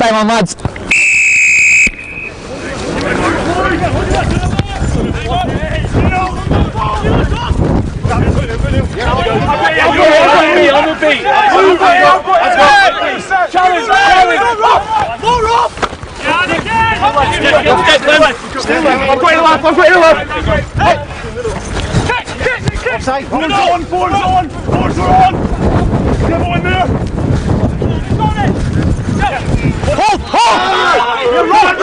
Time on, lads. Challenge! More up! I'm going to the left, Offside! Boards on! Boards are on! Get on there! Hold! You're right!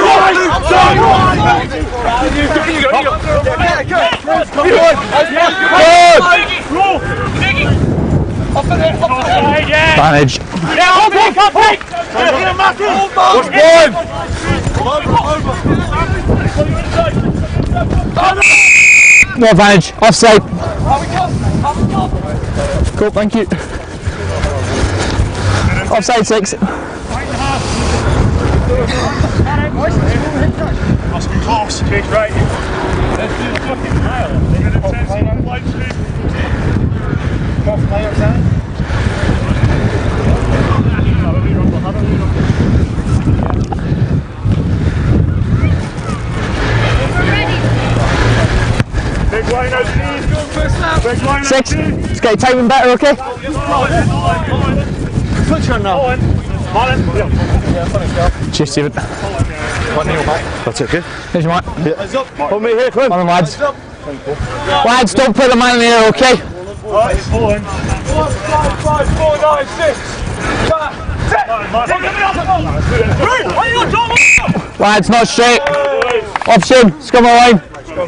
Advantage. No advantage. Offside. Cool, thank you. Offside 6. Must be close. Chase right. Let's do the fucking mile. Big line out, Steve. Big line out, 6. Steve. Let's get your timing better, okay? Switch on now. Cheers, Stephen. That's it, good? Here's your mark. Hold me here, come On, lads. Lads, don't put the man in the air, okay? Alright, it's pulling. 5, 4, 9, 6. Lads, not straight. Option, scum a line.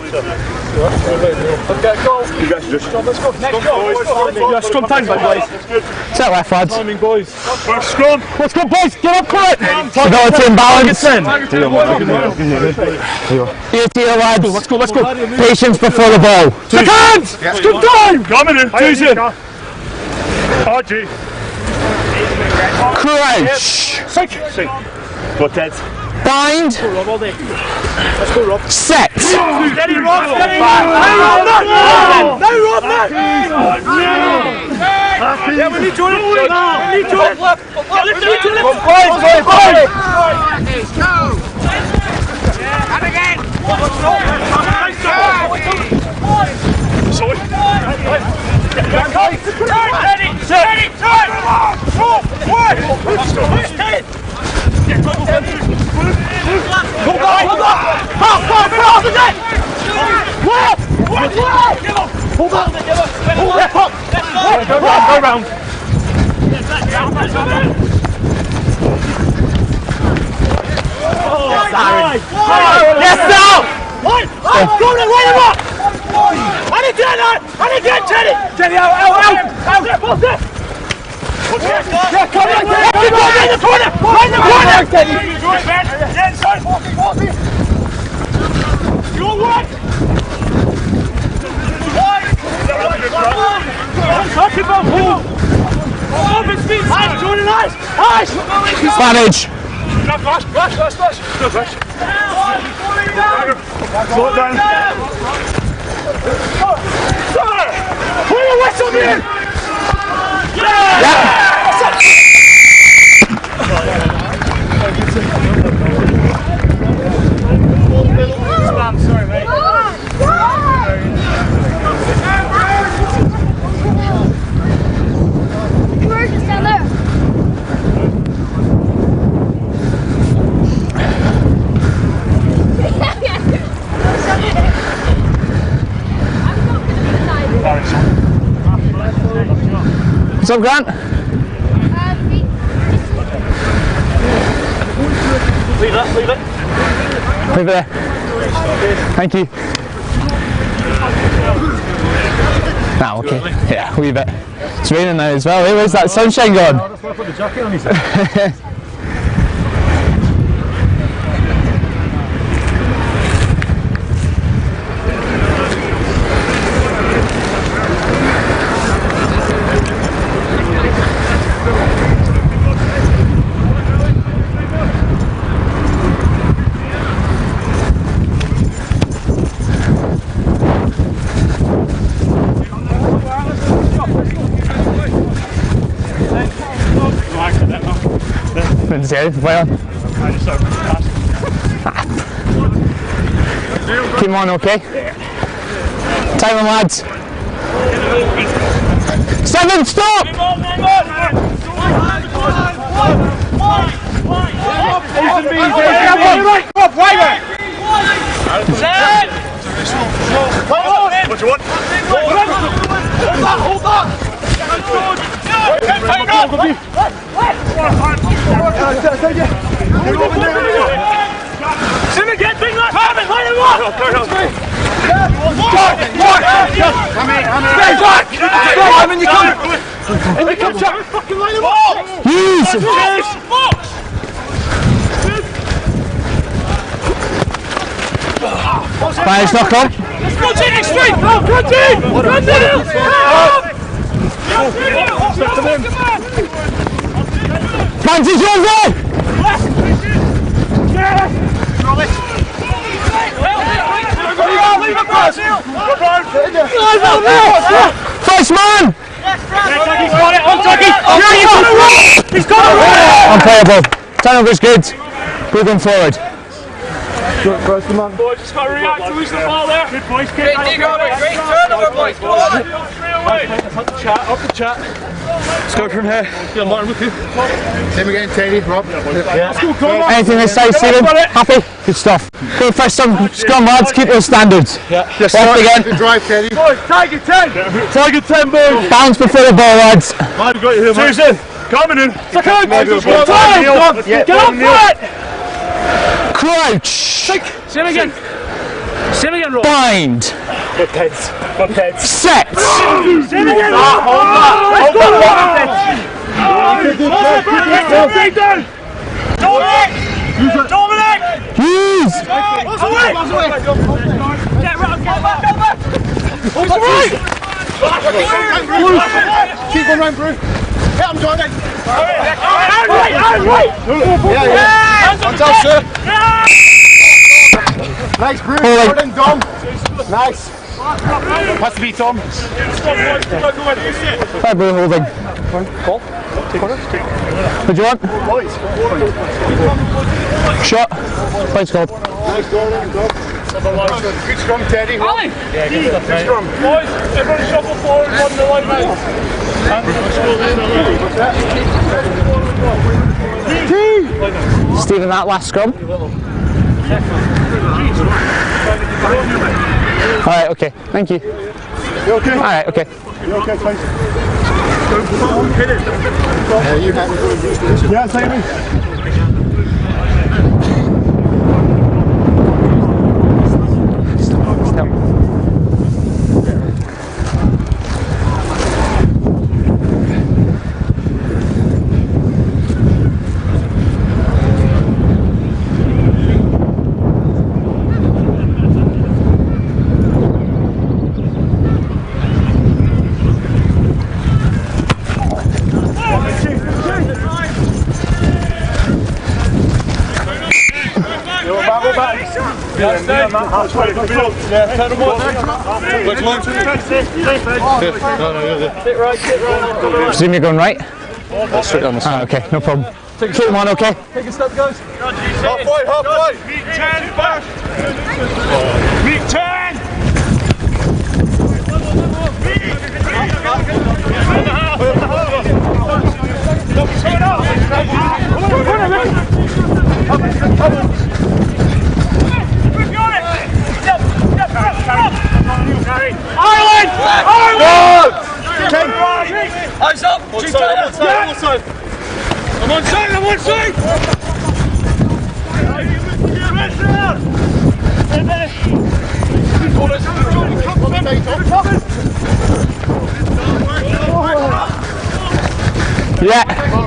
Okay, go. You guys just scrum, let's go. Next go. Scrum time, boys. Set left, lads. Timing, boys. First scrum. Let's go, boys. Get up for it. Stability and balance. Here to you, lads. Let's go. Patience before the ball. Seconds! Scrum time! Coming in. Two's in. RG. Crouch. Sink. Go, Ted. Bind. Let's go, Rob. Set. Steady, Rob. Steady. No, Rob, no. Yeah, we need to lift. We need to lift. And again. Steady. Go round. Yes, now! Go there, line him up! And again, Teddy! Teddy, out! Yeah, come on, in the corner! Teddy! Inside, walking! Your work! Manage. Flash. Slow it down. Put your whistle in! Yeah! Sorry, mate. What's up, Grant? Leave it. Leave it there. Thank you. Ah, okay. Yeah, leave it. It's raining now as well. Hey, where's that sunshine gone? That's why I put the jacket on, he said. Didn't see anything play on. Keep them on, okay? Time them, lads. 7, stop! What do you want? Hold on! Sim again, big left! Line him up! Fine, it's knock on. Let's go, Jimmy, straight! Run, team! Fans is over! First man! He's got it, on Tucky! He's got it! Unplayable. Turnover's good. We're going forward. Boys, just got to react to losing the ball there. Good boys, Great turnover, boys. Go on. Up the chat. Let's go from here. Yeah, Martin, with you. Same again, Teddy, Rob. Let's go, come on. Anything this side, Stephen? Happy? Good stuff. Go first some scrum, lads. Keep those standards. Just Off again. Good drive, Teddy. Boys, Tiger 10. Tiger 10, boys. Bounce before the ball, lads. I've got you here, mate. Susan, coming in. Second. Get up for it. Crouch. Same again. Same again, Rob. Bind. Good heads. Set. Same again. Hold that. Dominic. Use. Get back. Keep going round, Bruce. Hit him, Jordan. Right. Yeah. On top, sir. Nice, Bruce. Jordan, Dom. Nice. Has to be Tom. February holding. What do you want? Shot. Points called. Nice, Jordan. Good scrum, Teddy. Good scrum. Boys, everyone shuffle forward, one the line, mate. Stephen, that last scrum. Alright, okay. Thank you. You okay? Alright, okay. You okay, thanks. You happy? Yeah, take me. Presume you're going right? Straight on the side. Okay, no problem. Keep them on, okay? Take a step, guys. Half wide. Meet 10 back. Meet 10. Ireland! Eyes up. One side. I'm on side. Yeah.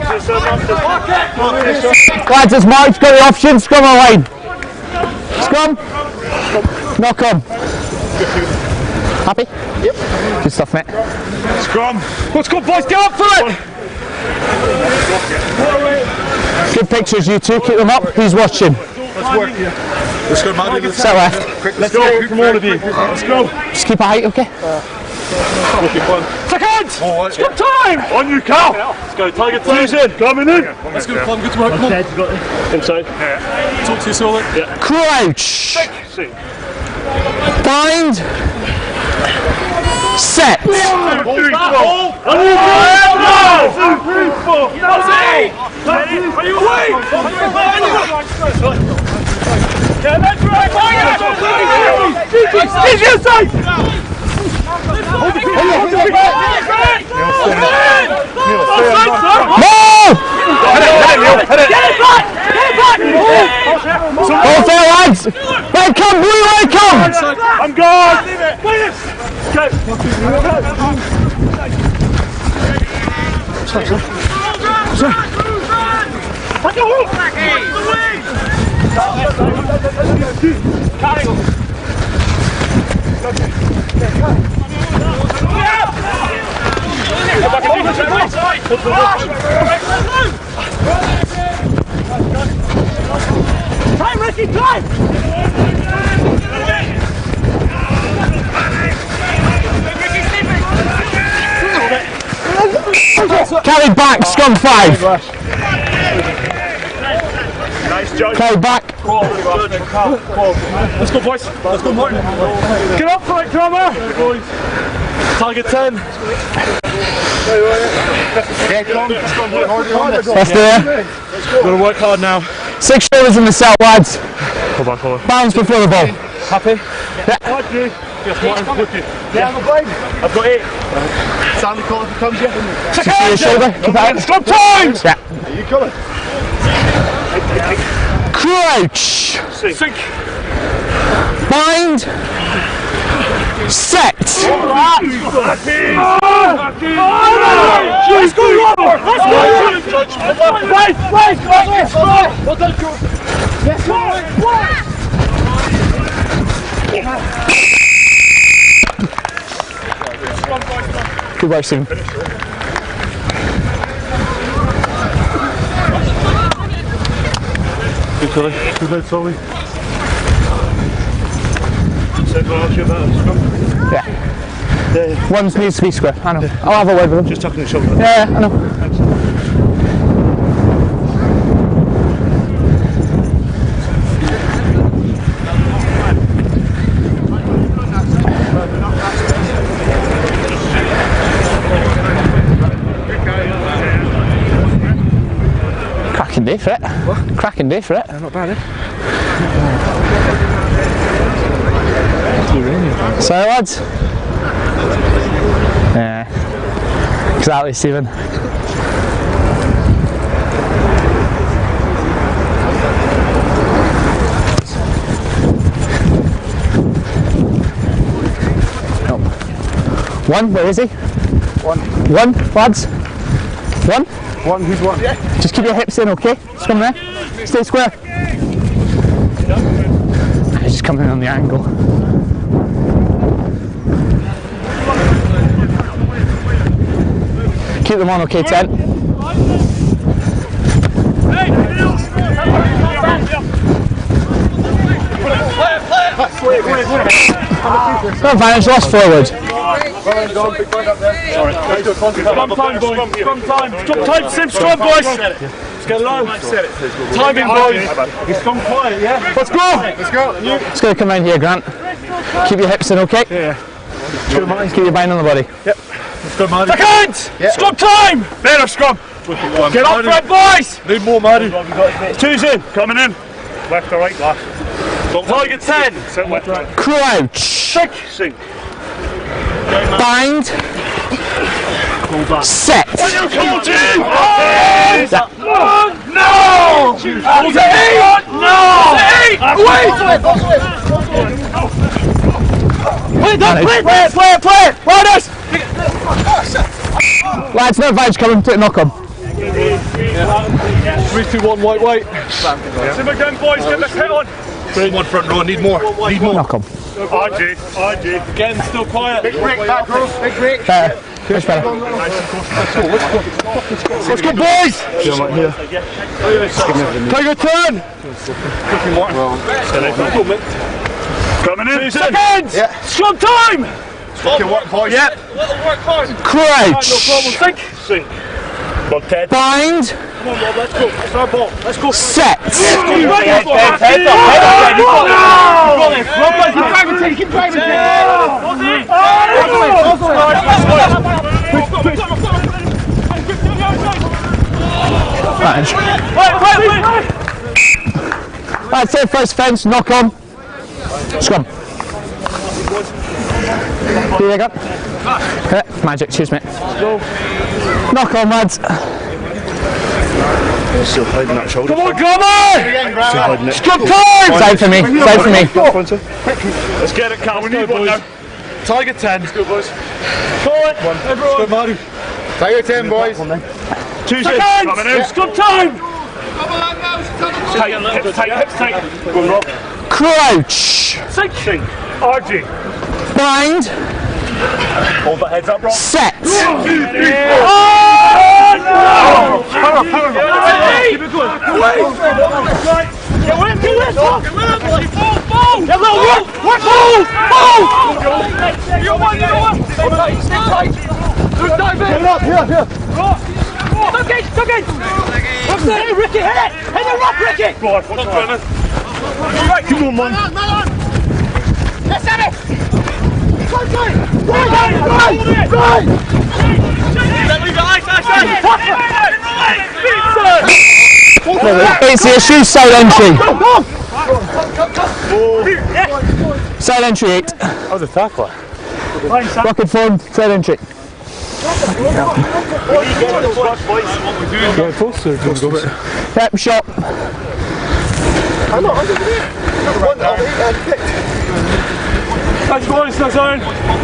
Lads, it's Mark's got the option. Scrum or line? Scrum? Knock on. Happy? Yep. Good stuff, mate. Scrum. Let's go, boys. Get up for it. Good pictures, you two. Keep them up. Who's watching? Let's work. Let's go, Matt. Set left. Quick, Let's go from all of you. Let's go. Just keep a height, okay? Second. Second! Scrum time! On you, Cal! Let's go, Tiger 2's in, coming in! Let's go, Plum, good to work, come on. Inside. Talk to you, Solid. Yeah. Crouch. Bind. Set. Hold that, hold! Are you away? Yeah, that's right, Tiger! Easy inside! Move! Get it back! All four lads! Let it come, blue, let it come! I'm gone! Okay. Time, Ricky, time! Carry back, scum 5. Nice job. Carry back. Let's go, boys. Let's go, Martin. Get up, right, cover. Target 10. That's there. Gotta work hard now. 6 shoulders in the cell, lads. Hold on, hold on. Balance before the ball. Happy? Yeah. Yes, Martin, look it. Yeah, I've got 8. Sandy call if he comes here. See your shoulder. Keep out. Stop time! Yeah. You coming? Crouch. Sink. Bind. Set. Let's go, Robert! Let's go! Right! Well done, George. Yes, Good work, Stephen. Good, Sully. Good, Sully. Yeah. One needs to be square. I know. I'll have a word with him. Just tucking the shoulder. Yeah, I know. Cracking day for it. What? Cracking day for it. Not bad, eh? Sorry, lads. Yeah. Exactly, Stephen. No. One, where is he? One, lads. One. Who's one? Yeah. Just keep your hips in, okay? Just come there. Stay square. He's just coming in on the angle. Keep them on, okay, 10. No advantage, lost forward. Scrum time, boys. Scrum time. Scrum time, Sim. Scrum, boys. Let's get low. Timing, boys. He's gone quiet, yeah? Let's go. Let's go. Just going to come around here, Grant. Keep your hips in, okay? Yeah. Keep your behind on the body. Yep. Let's go, Maddie. Second! Yeah. Scrum time! Better scrum. Get up front, boys! Need more, Maddie. 2's in. Coming in. Left or right, left. Target 10. Sit left, right. Crouch. Sink. Bind. Set. Come on, team! No! No! Wait! Play! Riders! Lads, no advantage coming to knock on. 3, 2, 1, white. Sim again, boys, get the hit on. One front row, need more. Knock on. RG. Again, still quiet. Big break, back row. Big break. Better. Much better. Let's go, boys! Tiger turn! Coming in. Seconds! Yeah. Scrum time! Okay, work, boys. Yep. Little work hard. Crouch. No problem. Sink. Sink. Come on, Ted. Bind. Come on, Bob. Let's go. Start ball. Let's go. Set. Head up. Keep driving, Ted. Keep driving, Ted. That's it, first fence, knock on. Scrum. Here you go. Magic, cheers mate. Knock on, lads. Still hiding that shoulder. Come on, come on! Still hiding it. Scrum time! Side for me, side for me. Let's get it, Cal. We need one now. Tiger 10. Let's go, boys. Call it. Let's go, Maru. Tiger 10, boys. 2 seconds. Coming in. Scrum time. Tight, hips tight, hips tight. Go on, Rob. Crouch. Sink. Sink. RG. Bind. Hold the heads up, Rob. Set. 1, 2, 3, 4. Power, power. Keep it going. Get win, get win. Ball. Get low, roll. Ball. Ball. You're one, you're one. Stay tight, stay tight. Dive in. Here, here. Stuck in. What's that? Hey, Ricky, hit it. Hit the rock, Ricky. Go on, what's going on? Right, come on, man. Let's have it. Right. It's the issue, side entry. Side entry 8. That was a tackler. Rocket form, side entry. Yep, shot. Let's go in the zone.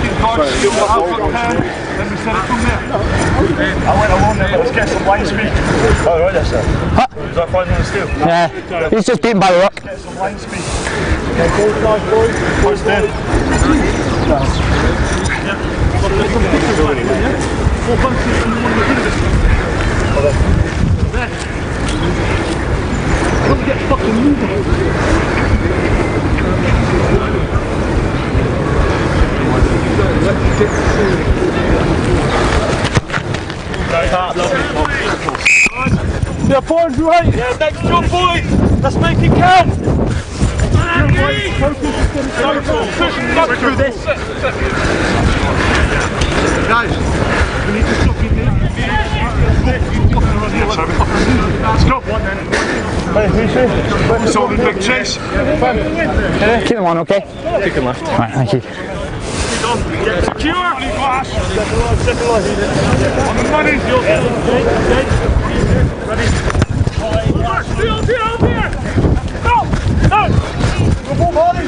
I went along there, let's get some line speed. Oh, right, that's it. Huh? Is that finding the steel? Yeah, he's just beaten by the rock. Get some line speed. What's there? Yeah, forward, right. Yeah, next jump, boys. Let's make it count. Through this. Guys, we need to stop you there. Let's go. Hey, who's holding big chase? Keep them on, okay? Kick him left. Right, thank you. Secure! Flash! On the money! Ready? Up here! Go! Go! Go, Molly!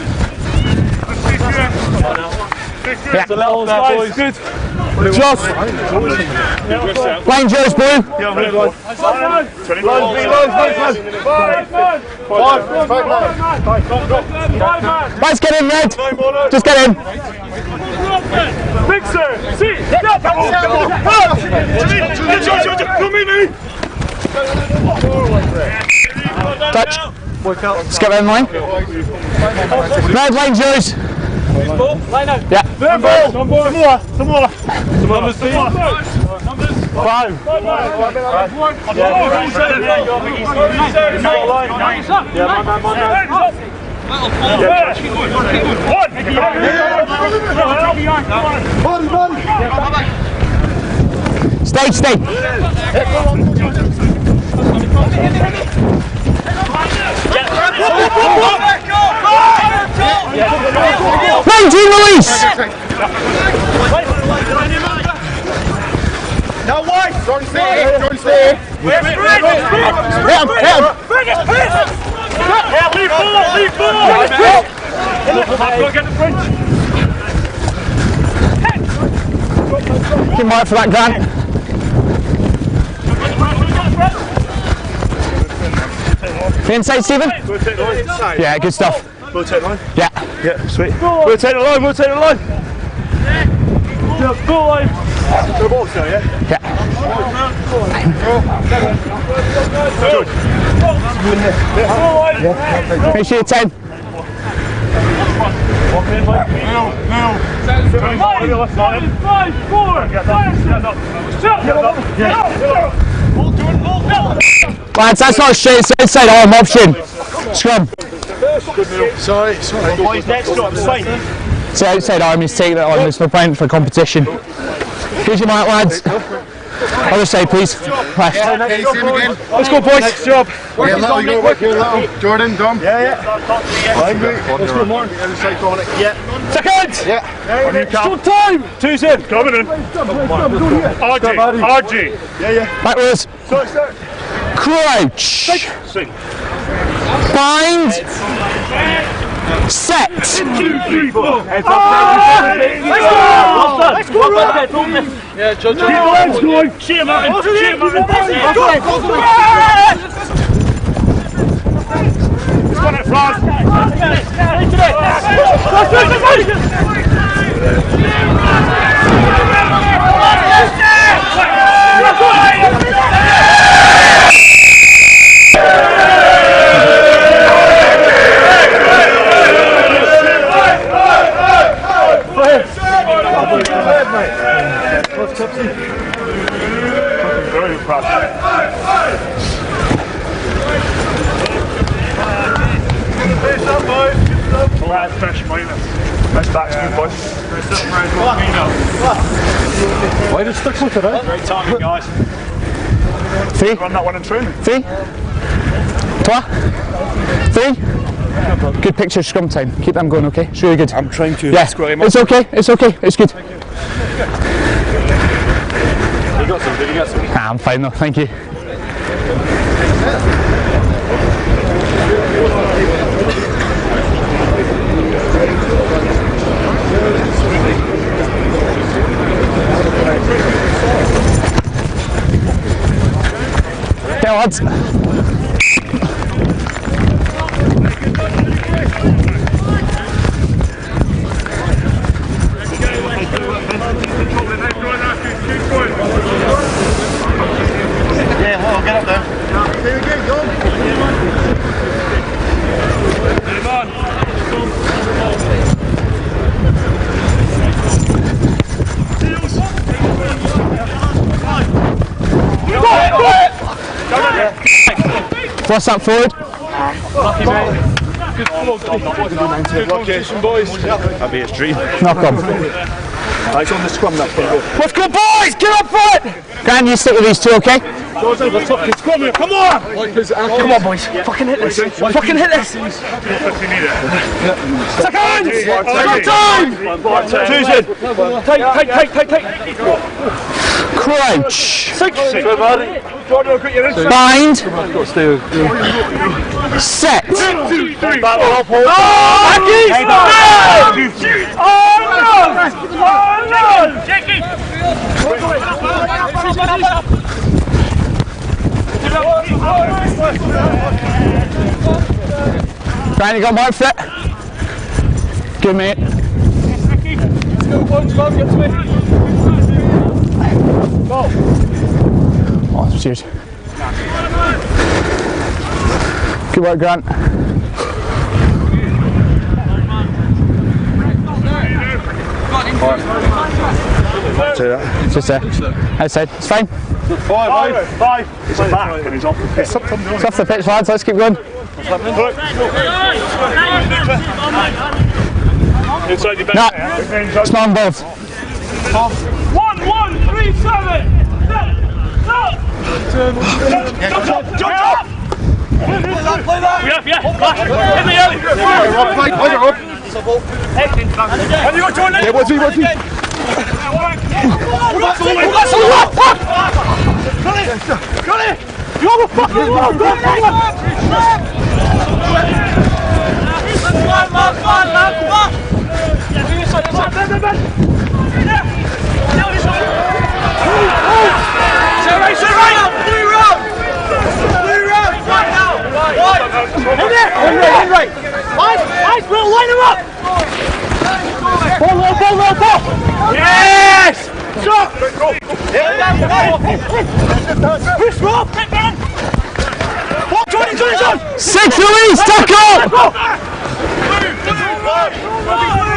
Yeah. Boys. Good. Josh! Line Joe's blue! Yeah, red line. 25. Let's get in, Red! Just get in! Mixer! See! Come in, me! Touch! Let's get in line. Red, line Joe's! Line out. Yeah. Some more. Numbers 5. Stay, stay! Line G release! Now wide! Don't stay! Don't stay! Hit him! Leave ball! Get the French! Keep right for that, Grant. The inside, Stephen? Yeah, good stuff. Rotate line? Yeah. Yeah, sweet. Rotate the line, rotate the line! Yeah, full line! The ball's now, yeah? Yeah. Good. Make sure you're 10. Lads, that's not straight, it's inside arm option. Scrum. Sorry. Boys, next job, fine. It's outside arm, he's taking it on, there's no point for competition. Here's your mark, lads. Other side, please. Left. Let's go, boys. Next job. Work here, little. Jordan, Dom. Yeah. Let's go, Mark. Yeah. Second. Yeah. Stop time. Two's in. Coming in. RG. Yeah. Backwards. Crouch. Sing. Bind. Set. 2, 3, 4. Let's go. Yeah, Judge. Keep the legs going. Cheer, Martin. Cheer, Martin. Go. It's on it, Fran. Very proud. Fresh minus. Nice back to you, boys. Why did stick with it, eh? Great timing, guys. 3. Run that one in training. 3. 3. Good picture, scrum time. Keep them going, okay? It's really good. I'm trying to. Yeah, it's okay. It's good. You got some, did you get some? Ah, I'm fine though, thank you. Okay, lads. Get up there. Here we go. What's that forward? Lucky, mate. Good location, boys. That'd be his dream. Knock on. Nice on the scrum, that thing. Let's go, boys! Get up front! Grant, you stick with these two, okay? Come on! Come on, boys. Fucking hit this. Fucking hit this. Second! Time! Two's in. Take. Crouch. Six. Bind. Set. 2, 3, 4. Grant, you got mark for it? Good, mate. Oh, cheers. Good work, Grant. Just there. Outside. It's fine. 5. It's a back and he's off the pitch. It's off the pitch, lads. Let's keep going. Inside your back. No. It's not involved. 1, 1, 3, 7. Jump! Play that! Yeah. In the alley! And you got your name! What's he? Got it! You have a fucking wall! Right. Nice, Will, line him up! Ball! Yes! Shot! Chris, Rob! Johnny! 6 release, tackle!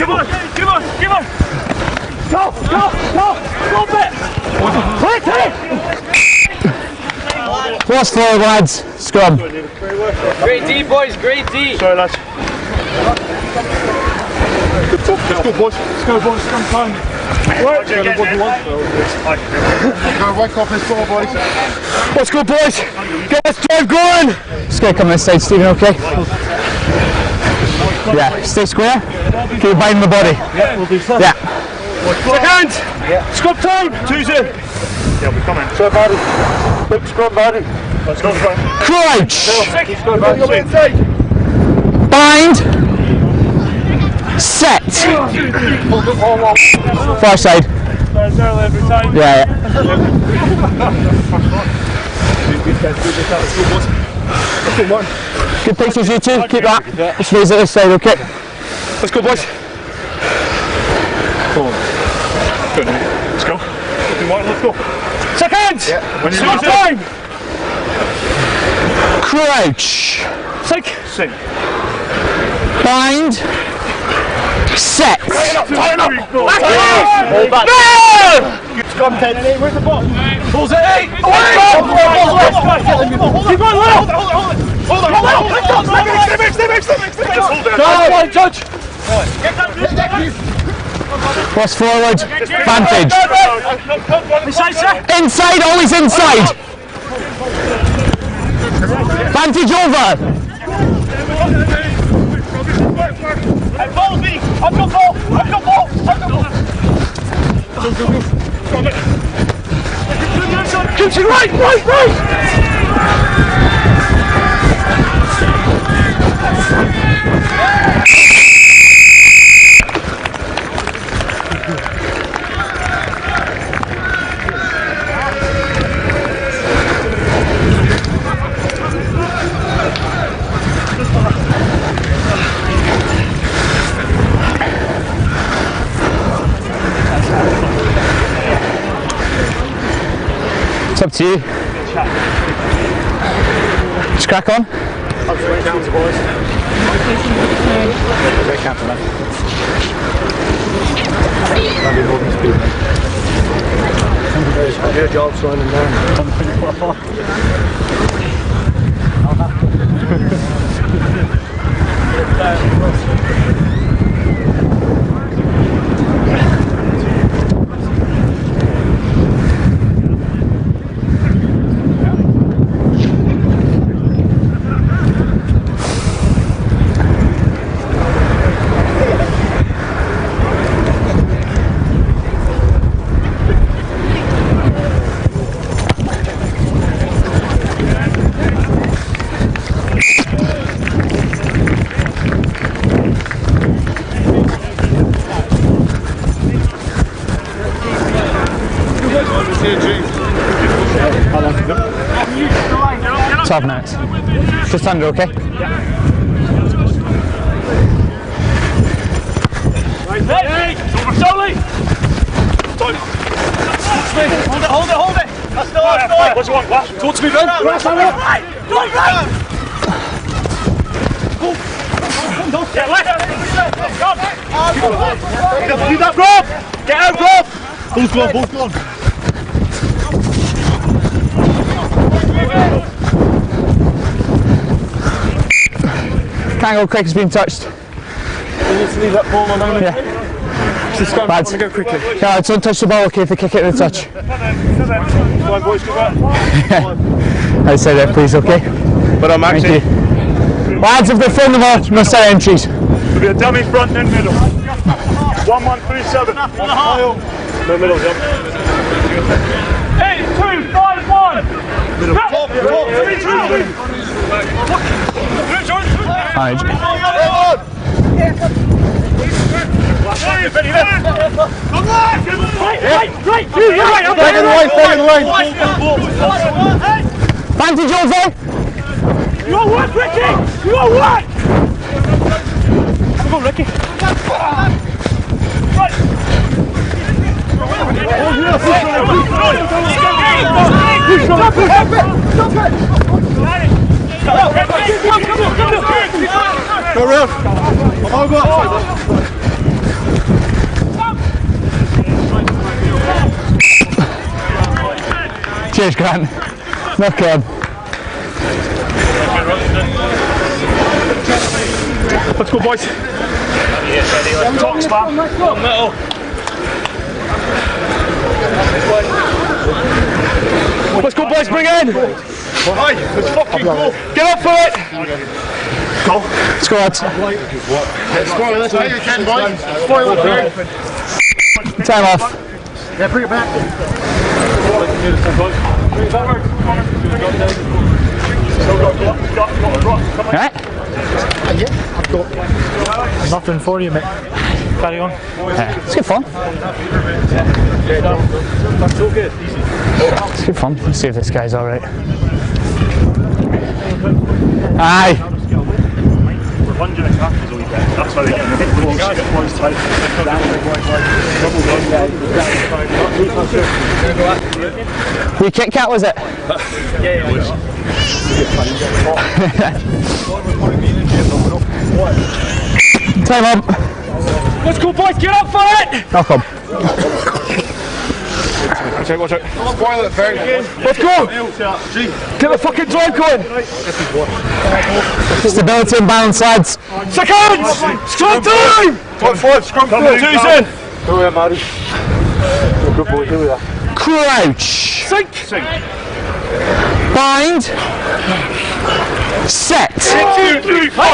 Come on! Come on! Come on! Go! Go! Go! Go bit! Wait! Force forward, lads. Scrum. Great D, boys. Great D. Sorry, lads. Let's go, boys. Let's go, boys. Scrum time. Right, go right off this ball, boys. Let's go, boys. Get this drive going. Just gonna come this side, Stephen, okay? Yeah, stay square. Keep binding the body. Yeah, we'll do so. Yeah. Second! Yeah. Scrum time! 2-0. Yeah, we're coming. So, Barry. Big scrum, Barry. Let's go, scrum. Crouch. Let's go, Barry. Go inside. Bind. Set. Far side. There's early every time. Yeah, yeah. Good pictures, you two. Keep that. Let's raise it this side, okay? Let's go, boys. Good. Let's go. Let's go. Second! Yeah. When you're time! Crouch. Sink. Sink. Bind. Set. Tie it up! Hold back. No! Good scrum, Ted. Where's the ball? Balls at 8! Away! Keep going, Lyle! Hold on! Stay back! Judge! Cross forward. Vantage. Inside, always inside. Vantage over. Follow me! I've got ball! Keep you right! It's up to you. Just crack on. Your job, slowing down. How long is it? 12 minutes. Just under, okay? Hey! Over slowly! Hold it! That's the last one! What do you want, Glass? Talk to me, Ben! Right! Get left! Come! Do that, Rob! Get out, Rob! Both gone! Can't go quick, it's been touched. You need to leave that ball on, don't you? Yeah. Just go quickly. Yeah, don't touch the ball, okay, if they kick it in the touch. Come on, boys, come on. I say that, please, okay? But I'm Thank actually... you. Lads, if they're from the ball, must set entries. There'll be a dummy front and middle. 1137. No middle, jump. 8, 2, 5, 1. Middle. Top. 3, 2, 1. Alright. Right. Stay in the line. Vantage over! You all work, Ricky! You all work! Come on, Ricky. Right. Go round. Cheers, Grant. Knock on. Let's go, boys. Top spam. Middle. Let's go, boys, bring in! Right, let's fucking go! Get up for it! Go! Let's go, lads. Spoil this, how you can, boys. Spoil it, Time off. Yeah, bring it back. Alright? Yeah, I've got nothing for you, mate. Carry on. It's good fun. That's so good. It's good fun. Let's see if this guy's alright. Aye. We're lunging at tackles a wee bit. That's why they get close tight. Wee Kit Kat, was it? Yeah, it was. Time up. Let's go, boys, get up for it! Knock on. Watch out. Spoil it, Ferg. Let's go! Get the fucking drive going! Stability and balance, lads. Seconds! Scrum time! Top forward, scrum forward. Two's in! Go ahead, Mary. Good boy, do that. Crouch. Sink! Bind. Set. 2, 3, 4!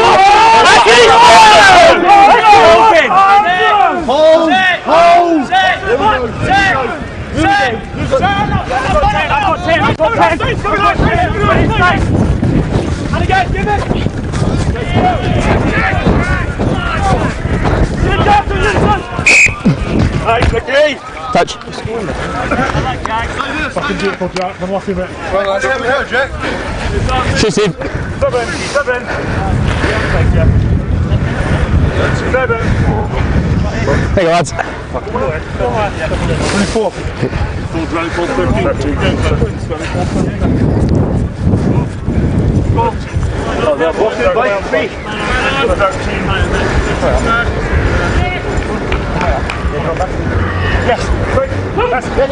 Hold! Hold! And again, give it! Right, okay! Touch. Fucking beautiful, Jack. I'm lucky, mate. Well, that's it, now, Jack. Shoot, Steve. 7. Thank you. 7. There you go, lads. 24. Full ground, full 13. Oh, they're walking by 3. 13. Yes. That's it.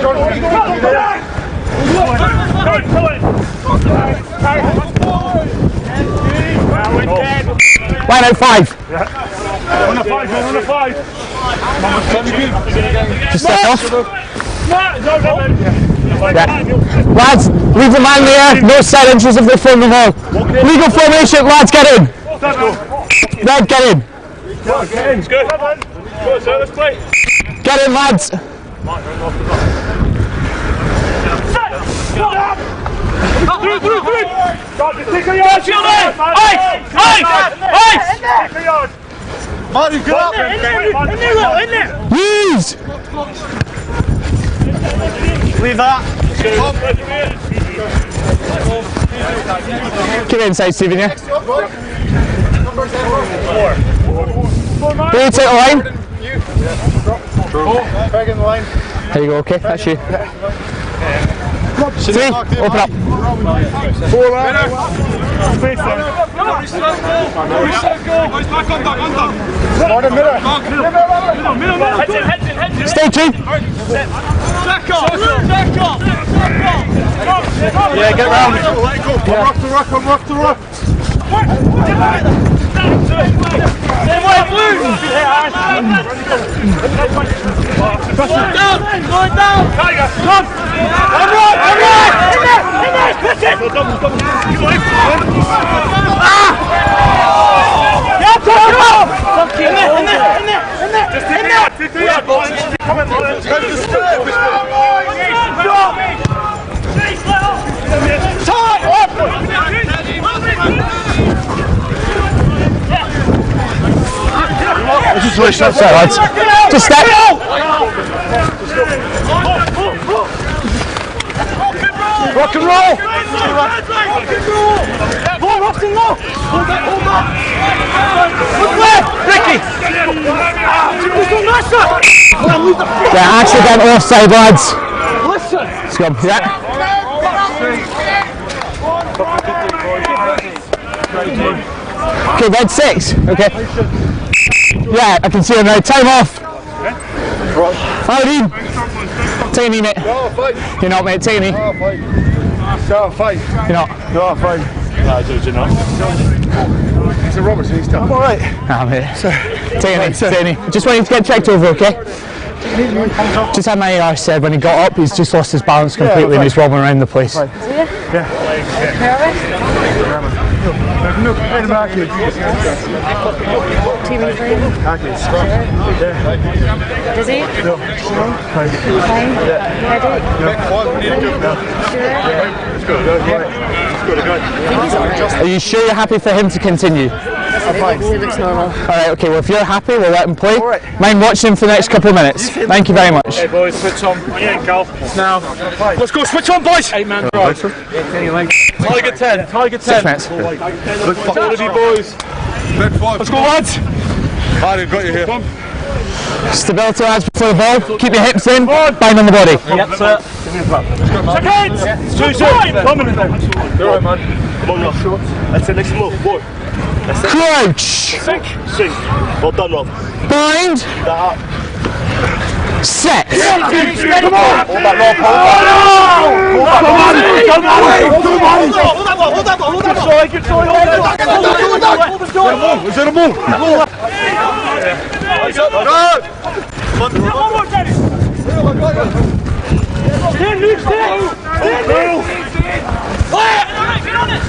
Line out 5. On the 5, on the 5. Just step off. Yeah. Lads, leave the man there. No side entries if they form the ball. Legal formation, lads, get in. Red, get in. It's good. Go, sir, let's play. Get in, lads. Through. Take a yard. Ice. Take a yard. Mary, get up! In there. Use. Leave that. Get inside, Stephen, yeah? Number 4. Will you take the line? Ferg in the line. There you go, okay, that's you. 3, open up. 4 man. Start in middle. Stay 2. Yeah, get round. Come rough to rough. Going down! Tiger! Come! I'm right! Just switch that side, lads. Just step. Rock and roll! More often low! Hold on! Look left! Ricky! Yeah, accident offside, lads. Listen! Let's go. Yeah. Okay, red 6. Okay. Yeah, I can see him now. Time off. Irene. Take a knee, mate. No, fine. You're not, mate. Take a knee. No, fine. No, fine. You're not. No, fine. Nah, dude, you're not. He's a Robertson, he's tough. I'm alright. Nah, mate. Take a knee. Take a knee. Just want you to get checked over, okay? Just had my AR said when he got up, he's just lost his balance completely and he's wobbling around the place. No, in the back. Does he? No. Fine? Are you sure you're happy for him to continue? He looks normal. Alright, okay, well if you're happy, we'll let him play. Mind watching him for the next couple of minutes. Thank you very much. Hey boys, switch on. Yeah, Cal. Now. Let's go, switch on boys! 8-man drive. Target 10, target 10. 6 minutes. All of you boys. Let's go lads! Harry, got you here. Stability lads before the ball. Keep your hips in. Bind on the body. Yep, sir. Seconds! Too soon! Coming in there. You're right, man. Come on, you're short. That's it, next move. Boy. Crouch. Sink. Sink. Well done, Rob. Bind. That. Set. Come on! Hold that rope, hold that. Hold that one! Good try, Is there a move? Stand, Luke, stand! Stand, Luke! Get on it!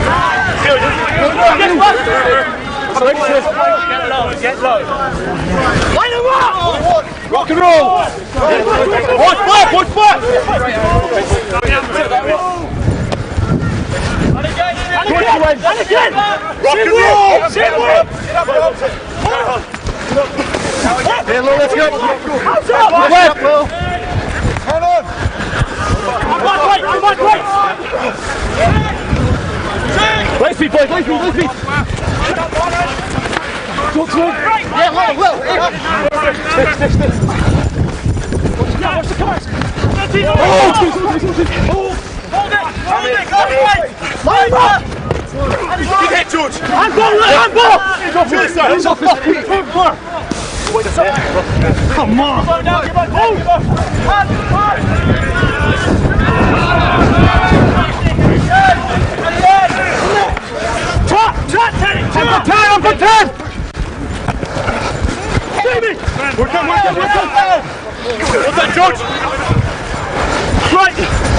Get low. Line him up! Rock and roll! Watch back! Watch back! And again! Rock and roll! Hey, Lou, let's go. Hands up! Left, Lou. Hand on. I'm back right! Let's be, boys, let's be! Go to him! Yeah, Will! Stick! Watch the cars! Hold it! Line up! Big hit, George! Handball! He's off this side! He's off this side! Come on! I'm for 10! Jamie! We're done! What's that, George? Right!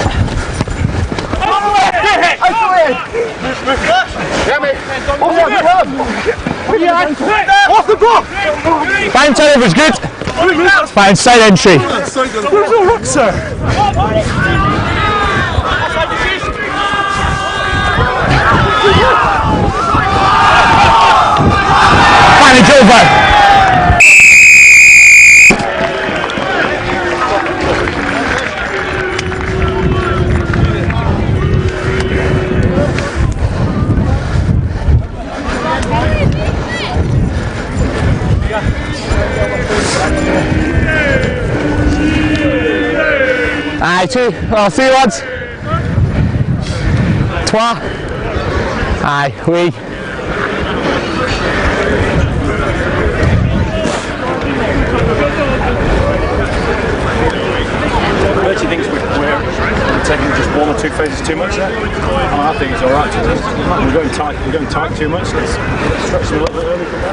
Off the block! Bind turnover's good. Bind side entry. There's no rock, sir. Manage over. Aye, 2, well, 3 lads. 3. Aye, oui. I actually think we're taking just 1 or 2 phases too much there. I think it's alright. We're going tight too much. Let's stretch them a little bit early from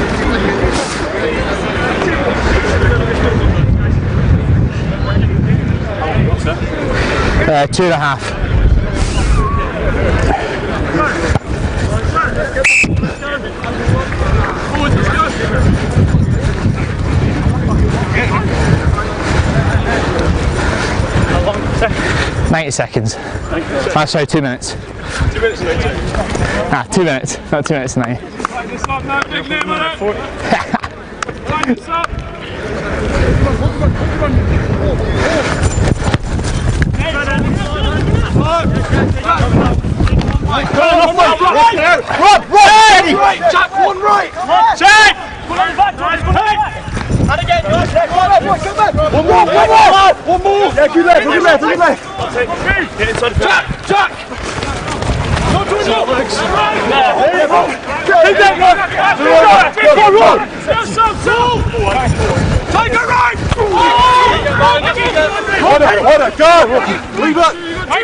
there. 2.5. How long? 90 seconds. Ah, sorry, 2 minutes. 2 minutes and 90. Ah, 2 minutes. Not 2 minutes and 90. Rob! Right! Jack, 1 right! Jack! And again, One more! Yeah, good left. Get inside the Jack! Don't do it! Take that run! Take it right! Order, go! Leave it!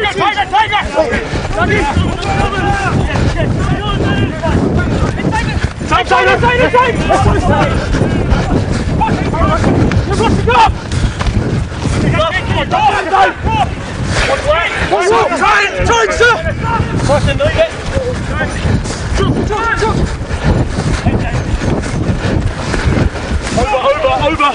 Over!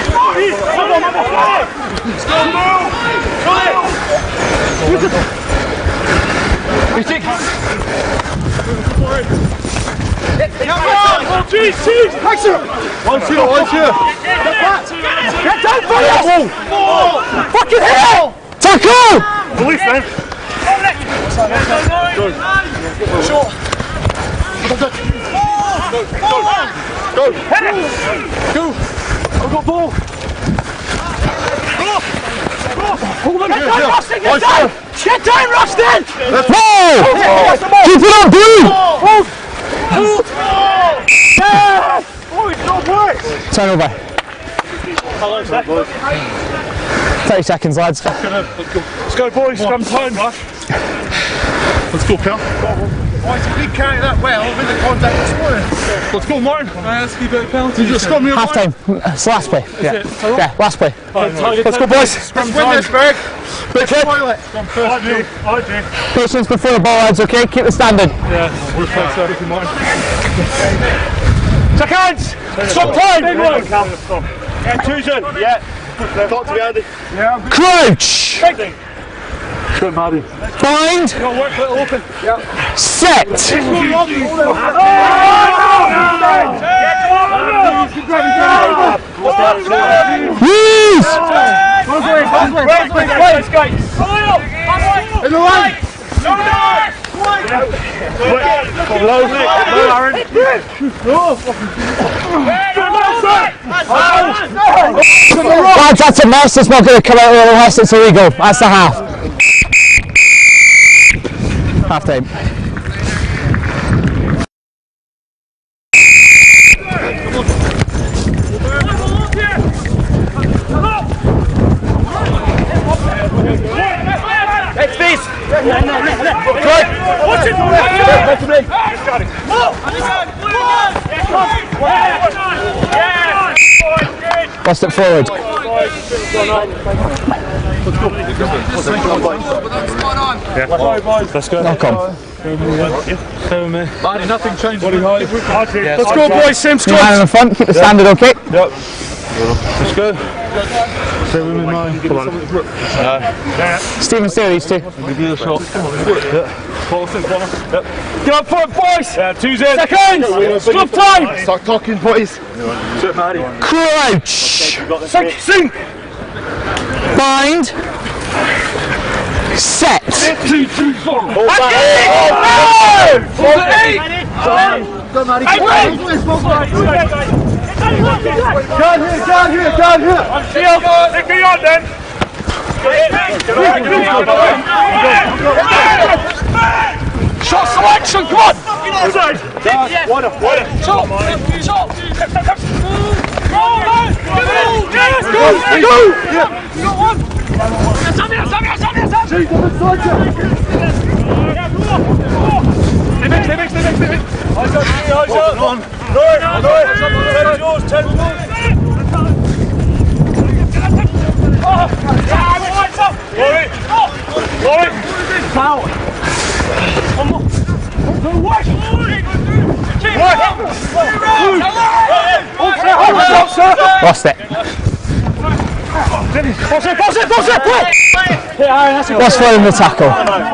One, two. Get down for it! Fucking hell! Tackle! Release then! Go! I've got ball! Get down, Rustin! Whoa! Keep it up, dude! Turn over. 30 seconds, lads. Let's go, boys. Scrum time. Let's go, pal. Why did we carry that well with the contact this morning? Let's go, Martin. Let's keep it a penalty. Did you scrum here? Half time. It's the last play. Yeah, last play. Let's go, boys. Let's win this, Berg. Big hit. Toilet. I do. Patience before the ball, lads, okay? Keep the standing. Yeah, we're fine, sir. Martin. Seconds! Stop time! Big one! Contusion! Yeah. Talk to me, Andy. Yeah. Crouch! Good, Maddie. Bind. Work a little open. Set. Use! In the line! Lads, that's a mess. It's not going to come out unless it's illegal. That's the half. Half time. Next piece! Lost it forward. Let's go. Knock on. Nothing changed. Let's go, boys. Same Man squad. in the front, keep the standard, okay? Yep. Let's go. Stay with me, man. Come on. Stephen, stay with these two. Get up for it, boys! 2 seconds! Scrum time! Start talking, boys. Crouch. Sink! Bind. Set. 2, 3, 4. Go, Maddie. Down here. Shield! Take me on then! Shot selection, come on! Outside! Water! Shot! Go! Lost it. Pass it, quick! Lost for him the tackle.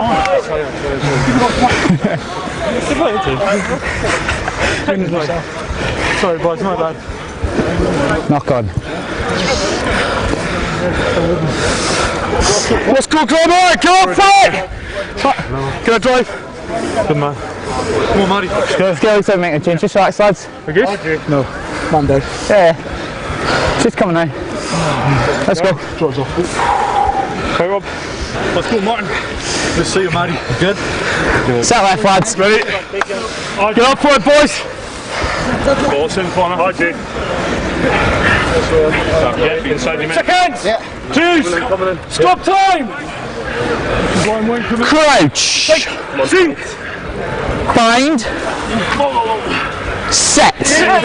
Sorry, boys, my bad. Knock on. Let's go, Glenn! Come on, fight! Can I drive? Good man. Come on, Maddie. Let's go outside and make a change. Just relax, lads. We good? No. Man down. Yeah. She's coming now. Let's go. Okay, Rob. Let's go, Martin. Let's see you, Maddie. Good? Set left, lads. Ready? Get up for it, boys. Ball's in the corner. Hi, Jake. Yeah, inside the minute. Yeah. Choose. Stop time. Crouch. Sink. Bind. Set.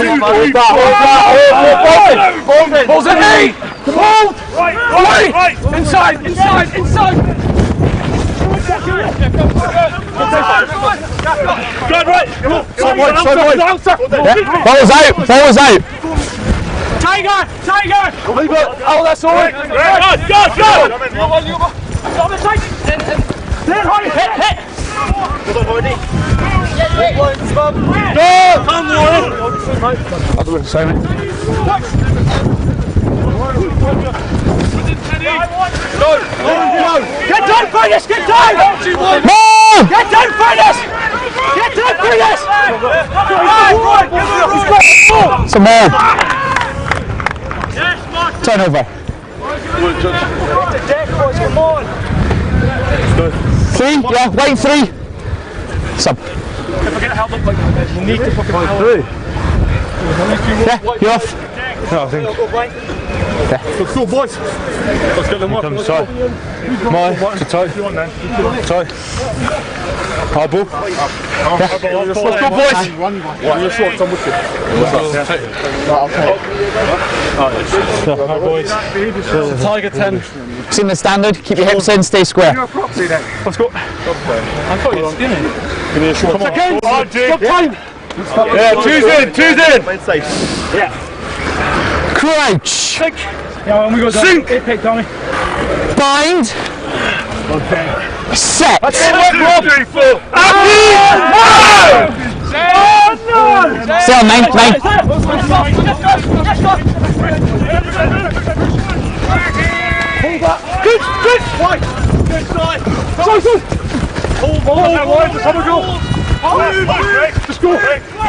Hold it, knee. Hold. Right. Inside. Good, right. Come on. Yeah. Ball's out. Tiger. Leave it. Oh, that's all right. Go. Hit. Simon. Get down for this! Get down! Move! Get down for this! Some more. Turnover. Come on! 3, yeah, line 3. Sub. If I get held up like that, we'll need to fucking held up. Yeah, you're off. No, I think. Let's go, boys. Let's get them up. Let's go. My, to tie. Tie. Hard ball. Let's go, boys. You're short, I'm with you. Boys. Tiger 10. Seen the standard, keep your hips in, stay square. Let's go. I thought you were skinny. Give me a short. Come on, Stop time. Yeah, choose in. Yeah. Crouch. Yeah, when we go down. Sink. Pick, Tommy. Bind. Set. That's it, 1, 2, 3, 4. Stay on 9. Good. Right. Good side. Sorry. Hold. Just have a go. Just go.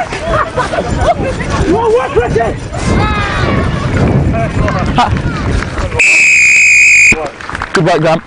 You want to work, Ricky? Good work, Grant.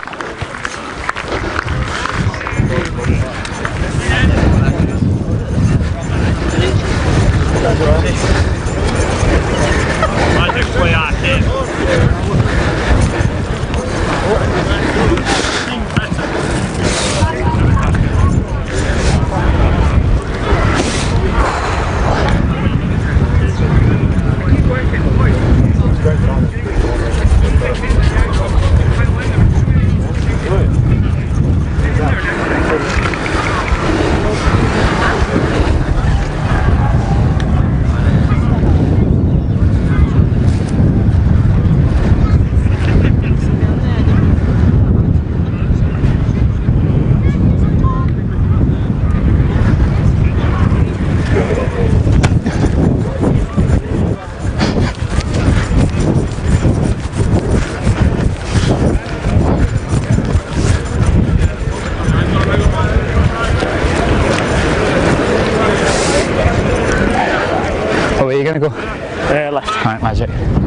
Oh, where are you going to go? Left. Right, magic.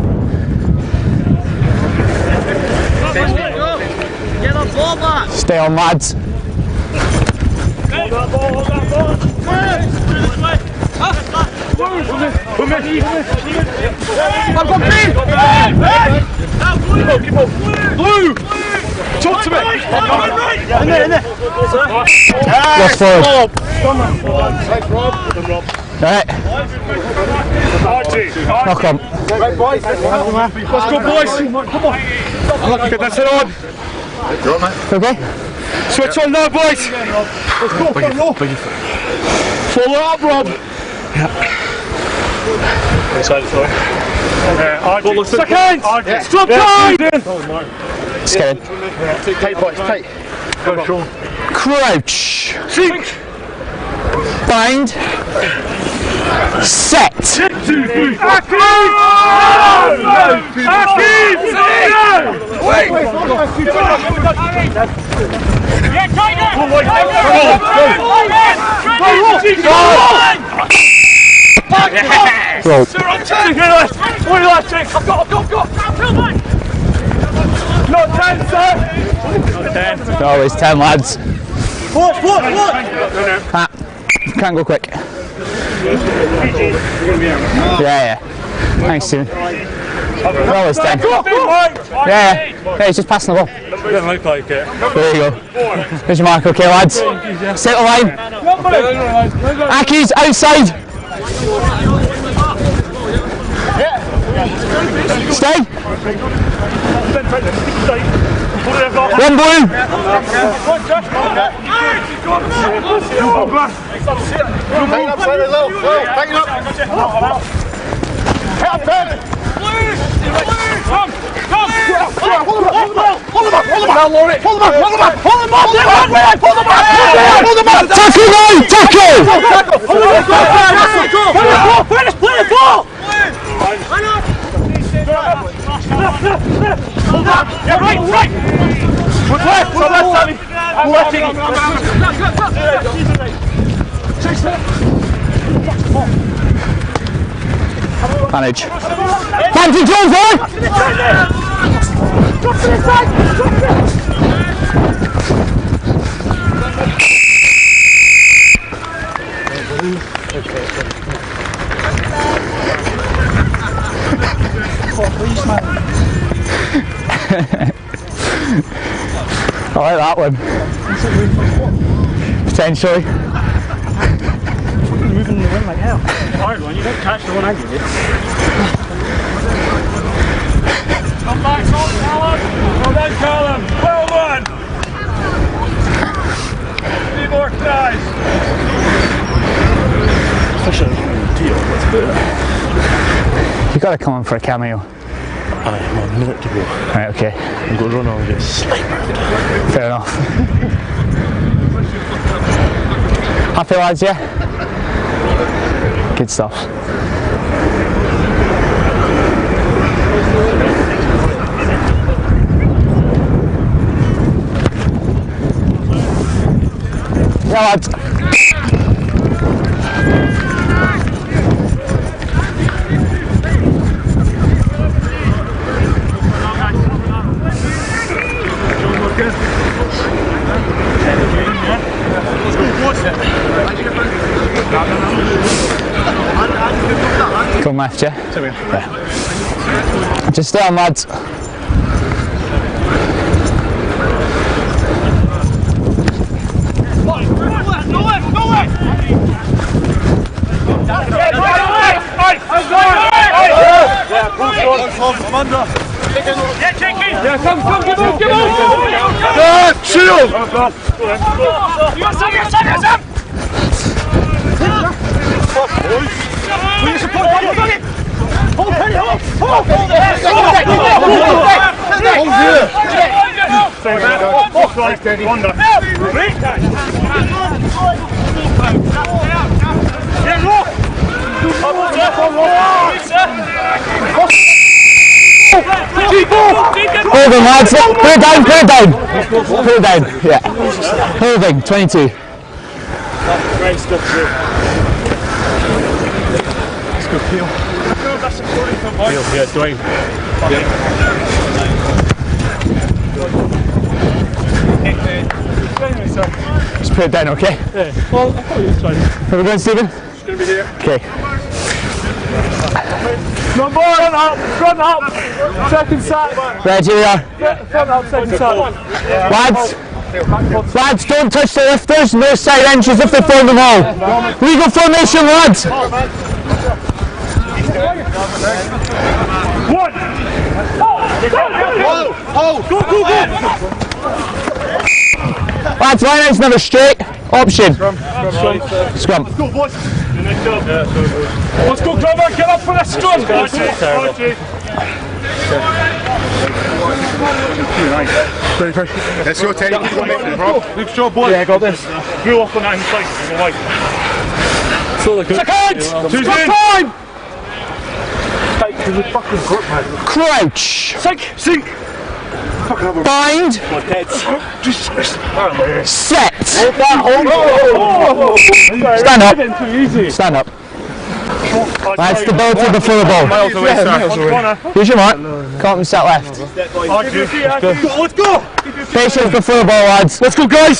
Get the ball back. Stay on, lads. Hold that ball. Keep on. Blue! Talk to me! In there. Lost forward. Right. Knock on. Let's go, boys! Come on! Get that set on! Okay? Switch on now, boys! Let's go, follow up, Rob! Second! Stop time! Scared. Tight, boys, tight. Crouch. Sink! Bind. Set. 2, 3, 4. Wait! Roll. I've got. Not 10, sir! No, it's 10, lads. What? Ah, can't go quick. Yeah. Thanks, Stephen. Well, it's 10. Yeah, he's just passing the ball. Didn't look like it. There you go. There's your mark, okay, lads. Set the line. Aki's outside. Stay. One blue. Tackle now! Tackle! Play the ball! Yeah, right! What's left, Sammy? Manage. Fancy Jones, boy! I like that one. Potentially. Moving the wing like hell. Hard one, you don't catch the one aggregate. Come back, Callum! Well done, Callum! Well done! 3 more tries! You gotta come on for a cameo. I'm a minute to go. Right, okay. I'm going to run on and get snipered. Fair enough. Happy lads, yeah? Good stuff. Yeah, lads. Come left, yeah? Yeah. Just stay on, lads. Yeah, come, give him! Shield! You got some! Will you support one? Hold Penny, hold! Hold him, lads. Put it down. Put it down. Yeah. Holding, 22. Great stuff, too. Let's go, Peel. Peel, yeah, Dwayne. Just put it down, okay? Yeah. Well, I thought you were trying. Are we going, Stephen? It's going to be here. Okay. No more! Front up! Second set! Right, here we are. Front up, second set. Lads, don't touch the lifters. No side inches if they form them all. Legal formation, lads. One! Go! Lads, line out's never straight. Option. Scrum. Go, boys! Let's go, Glover! Get up for the scrum! Let's go, Teddy. Keep on making it, bro. Good job, boys. Yeah, I got this. Grew up on that inside. Second! Scrum time! Crouch. Sink! Bind. Set. Stand up. Too easy. Stand up. Lads, stability before the ball. Miles away, sir. Use your mark. Come and set left. Let's go! Patience before the ball, lads. Let's go, guys!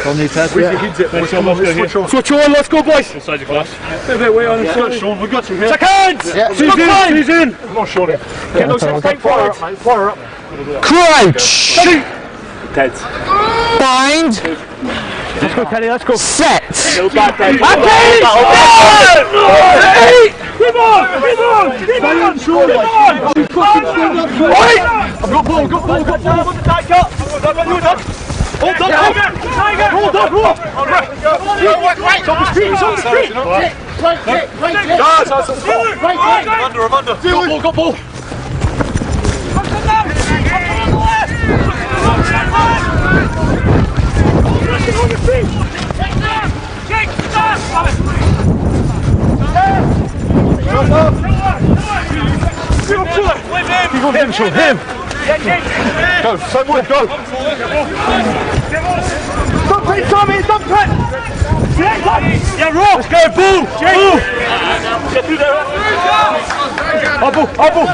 Switch on, let's go, boys! Inside your class. We've got some here. Seconds! He's in! I'm not sure. Get those hips tight forward. Fire up. Crouch. Heads. Bind. Let's go, Kenny, let's go. Set. Come on! I've got ball. Tight up! Hold on, Tiger! Hold on! It's on the street! Guys, that's a ball! I'm under! Got ball! Him! Go, someone, go! Don't play, Tommy, don't play! Yeah, Ross! Let's go, boom! Boom! Get through there! Hobble!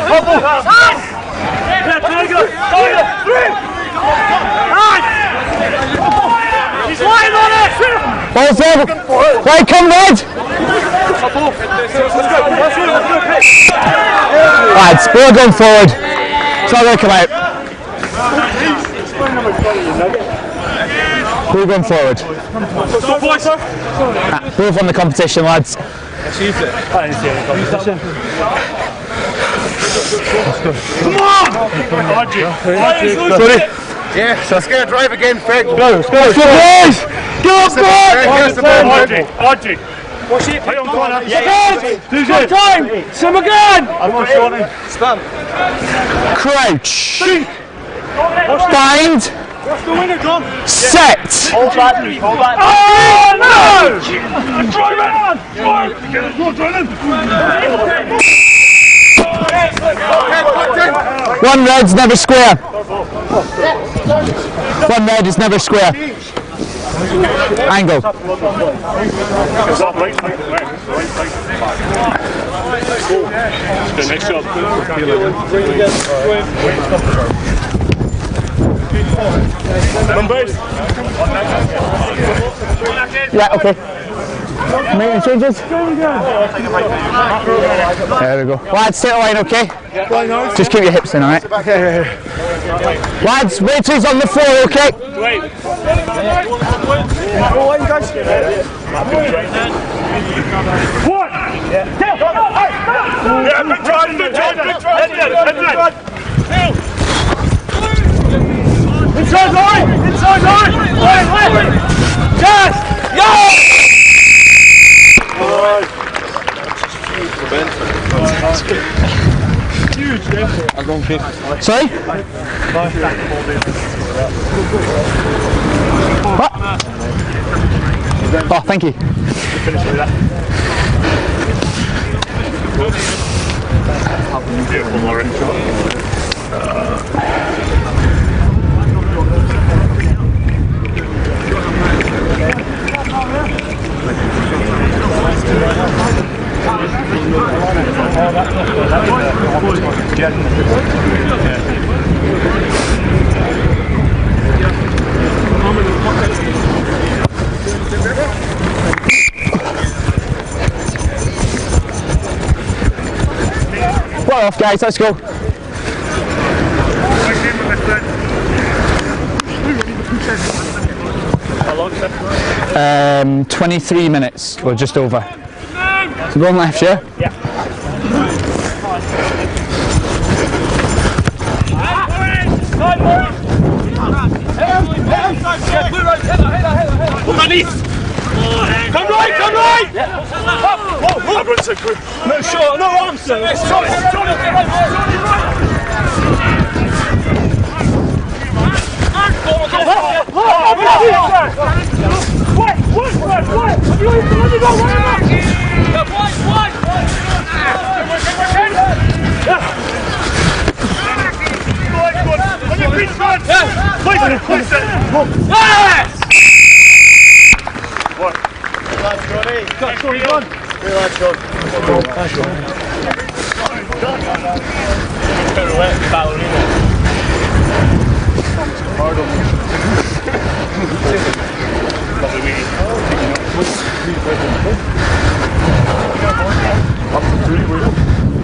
Yeah, Tiger! Three! He's lying on it! Ball forward. Right, come, Red. Lads, we're going forward. It's not going to come out. We're going forward. Both on the competition, lads. Come on! Sorry. Yeah, let's get a drive again, Fred. Go, boys! Go, Archie! What's it? Right on corner. Yeah. Time! Sim again! I'm not showing him. Stand. Crouch. Bind. What's the winner, John? Set. Hold that. Oh, no! Drive it on! One red's never square. One red is never square. Angle. Next job. Numbers. Yeah, okay. Making changes? There we go. Lads, stay line, okay? Just keep your hips in, alright? Lads, wait till he's on the floor, okay? One! Yeah, good try! Inside line! Just! Yo! Huge, yeah. I'm going kick. Sorry? What? Oh, thank you. Finish with that. Beautiful, Lauren. Well off, guys, let's go. 23 minutes, or just over. So going left, yeah? Yeah. Come right! No shot, no arms, sir! lad, Sean. Ballerina. Lovely wee. Up to 3, will you?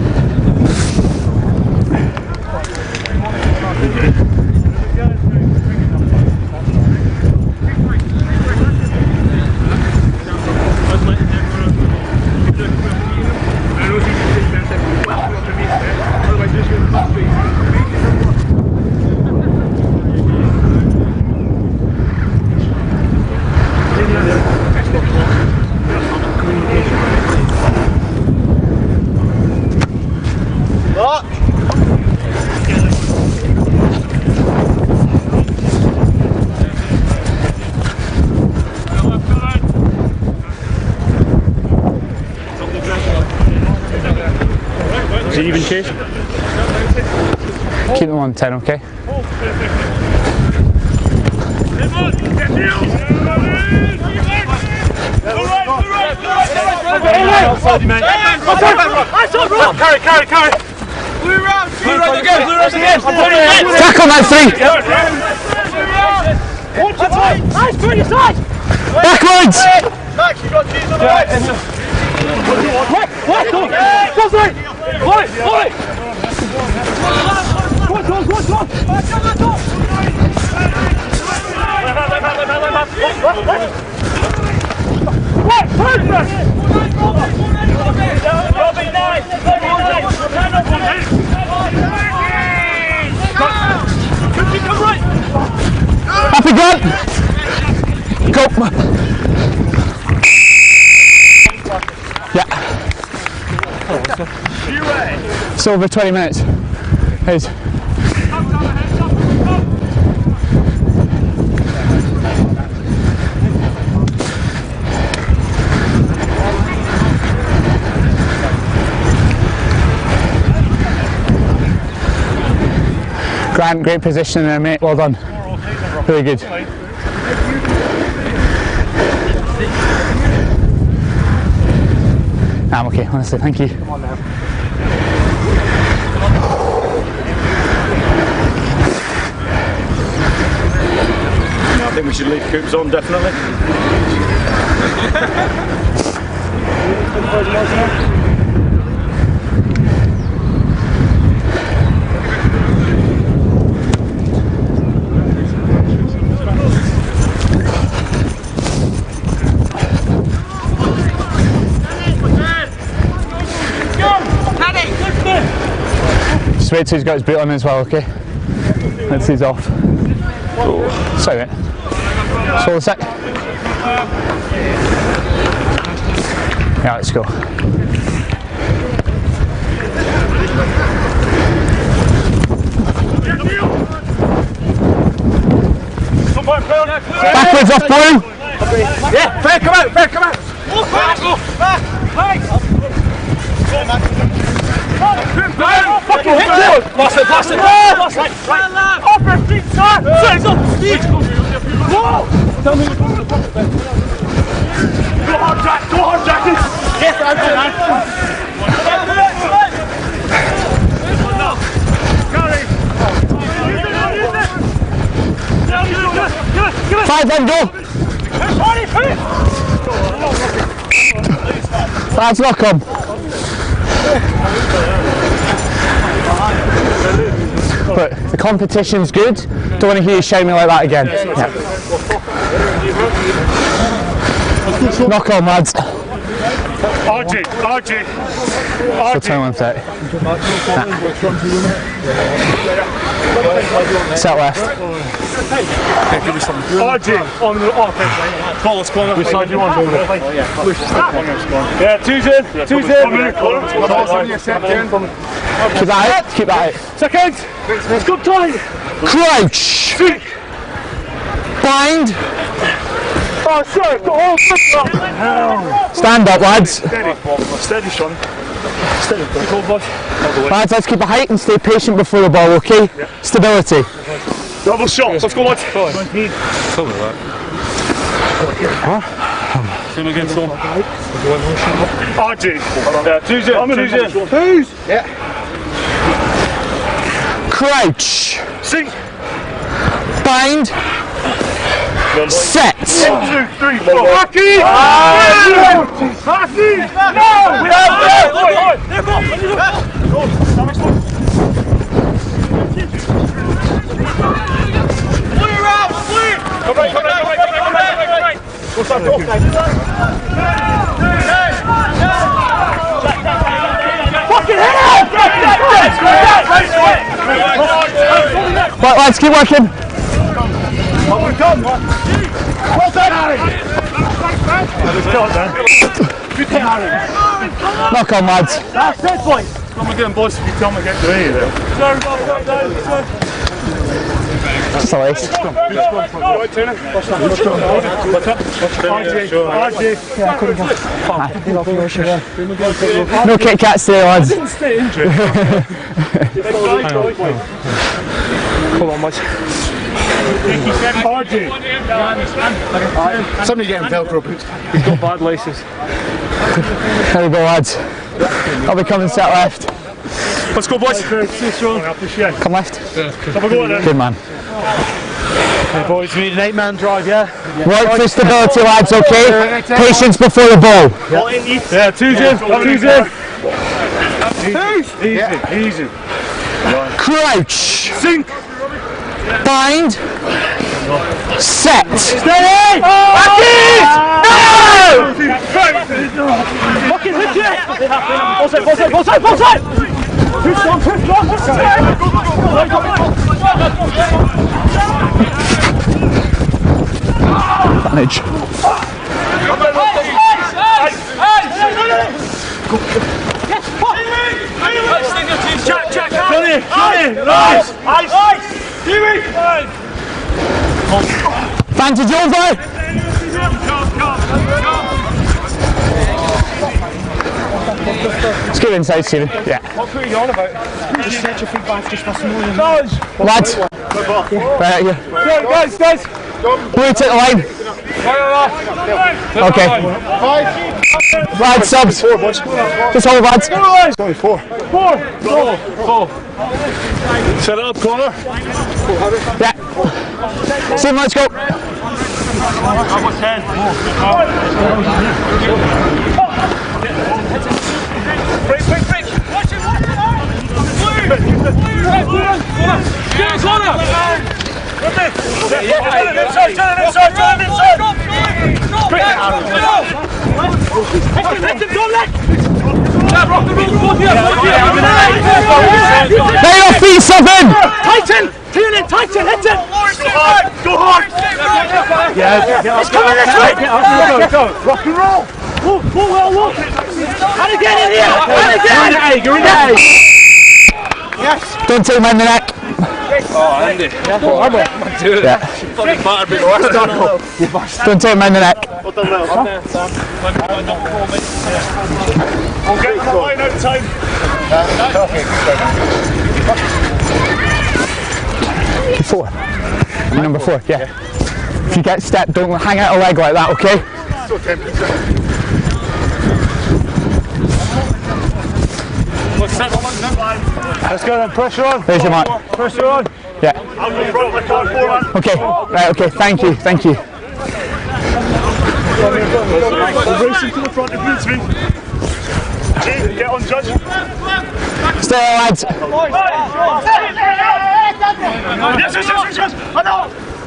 Is it even, Chase? Keep them on 10, okay? Carry! Blue round again! Tackle that 3! Nice, turn your side! Backwards! Max, you got cheese on the right. Happy gun! Go! Yeah. It's over 20 minutes. Here's. Grant, great position there, mate. Well done. Really good. I'm okay, honestly, thank you. Come on now. I think we should leave Coops on, definitely. Just wait till he's got his boot on as well, okay? Let's see he's off. Oh, sorry mate. Just hold a sec. Yeah, let's go. Backwards off blue! Yeah, fair, come out! Back! Fucking hit it! Blast it! Right! Off your feet, son! He's on the speed! Whoa! Tell me. Go hard, Jack! Yes, I'm Carry! 5 then, go! That's not come. But the competition's good. Don't want to hear you shout me like that again. Yeah. Knock on, lads. RJ. So 21:30. Set left. RJ on the offense. Call corner. Which side do you want? Yeah, two's in. Keep that out. Keep that out. Second. Scrub time. Crouch. Bind. Oh, sorry. Stand up, lads. Steady, Sean. Steady. Hold on. Lads, let's keep a height and stay patient before the ball, okay? Yeah. Stability. Double shots. Let's go, lads. Same again, Tom. RG. Yeah, two's in. Two's? Yeah. Crouch. Sink. Bind. Set. 1, 2, 3, 4. Hockey! Hockey! No! We have Come right. Go start off. Fucking hit it! Right, lads, keep working. Well done, Harry! Good hit, Harry. Knock on, lads. That's it, boys. Come again, boys. You tell me to get to here. Just a lace. No Kit Kats today, lads. Come on, boys. Somebody getting Velcro boots. He's got bad laces. There we go, lads. I'll be coming set left. Let's go, boys. Come left. Have a go then. Good man. Hey boys, we need an 8-man drive, yeah? Work for stability, lads, okay? Patience before the ball. Yeah, two's in. Easy. Crouch. Sink. Bind. Set. Stay! No! Fucking hit it! Both side! Push on! Advantage. Check! Nice! Advantage over. Let's go inside, Stephen. Yeah. What are you on about? Just set your feet back just for smoothing. Lads. Right here. Guys! Blue, take the line. Okay. Lads, subs. Just hold, lads. It's only 4. Four. Set it up, corner. Yeah. Stephen, let's go. I've got 10. Break. Watch it. Get us on up. Turn inside. Hit him, don't let. Rock the rules, both here. Lay your feet, Southern. Tighten, hit it. Go hard. Yeah, it's coming this way. Go. Rock and roll. Look. And again in here. You're in there. Yes. Don't take him in the neck. Oh, Andy. Yeah. Fucking battered big Don't take him in the neck. We'll get the line out of time. Four. Number 4, yeah. If you get stepped, don't hang out a leg like that, okay? So tempting. Let's go then, pressure on. There's your mark. Pressure on. Yeah. I'll go front with the forward. Okay. Right, okay. Thank you. Racing to the front, it boots me. Get on, Judge. Stay there, lads. Yes. I know.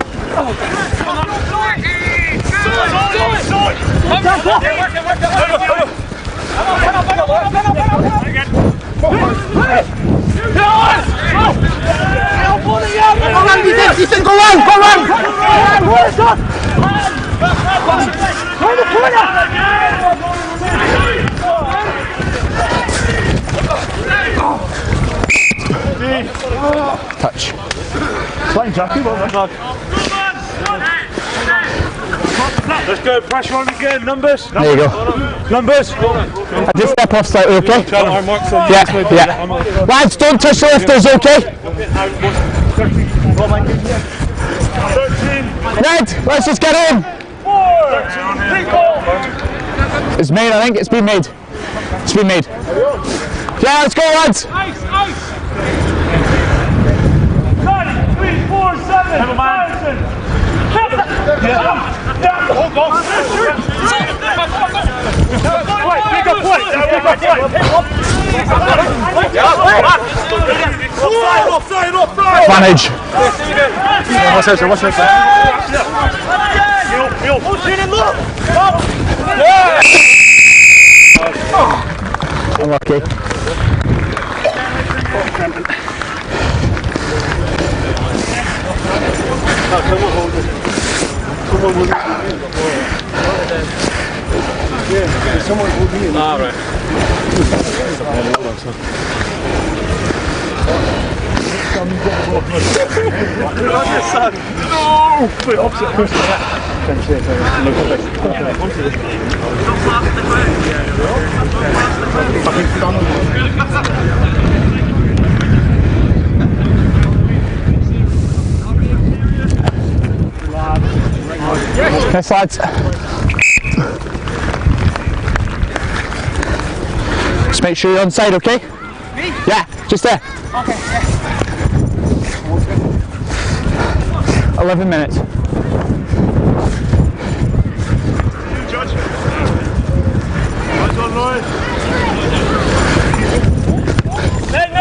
Ethan, go on! Touch. Fine, Jackie, well done. Let's go, pressure on again, numbers. There you go. Numbers. I just step off slightly, okay? Yeah. Lads, don't touch the lifters, okay? 13. Ned, let's just get in. 4. It's made, I think. It's been made. It's been made. Yeah, let's go, lads. Ice, ice. 9, 3, 4, 7. Never mind. Hold on. Pick up point. Offside. Advantage. Watch out, watch out. Unlucky. Someone will be in. Ah, right. Yes, lads. Just make sure you're on side, okay? Me? Yeah, just there. Okay, yeah. 11 minutes. Judge. Nice one, Lloyd. Hey,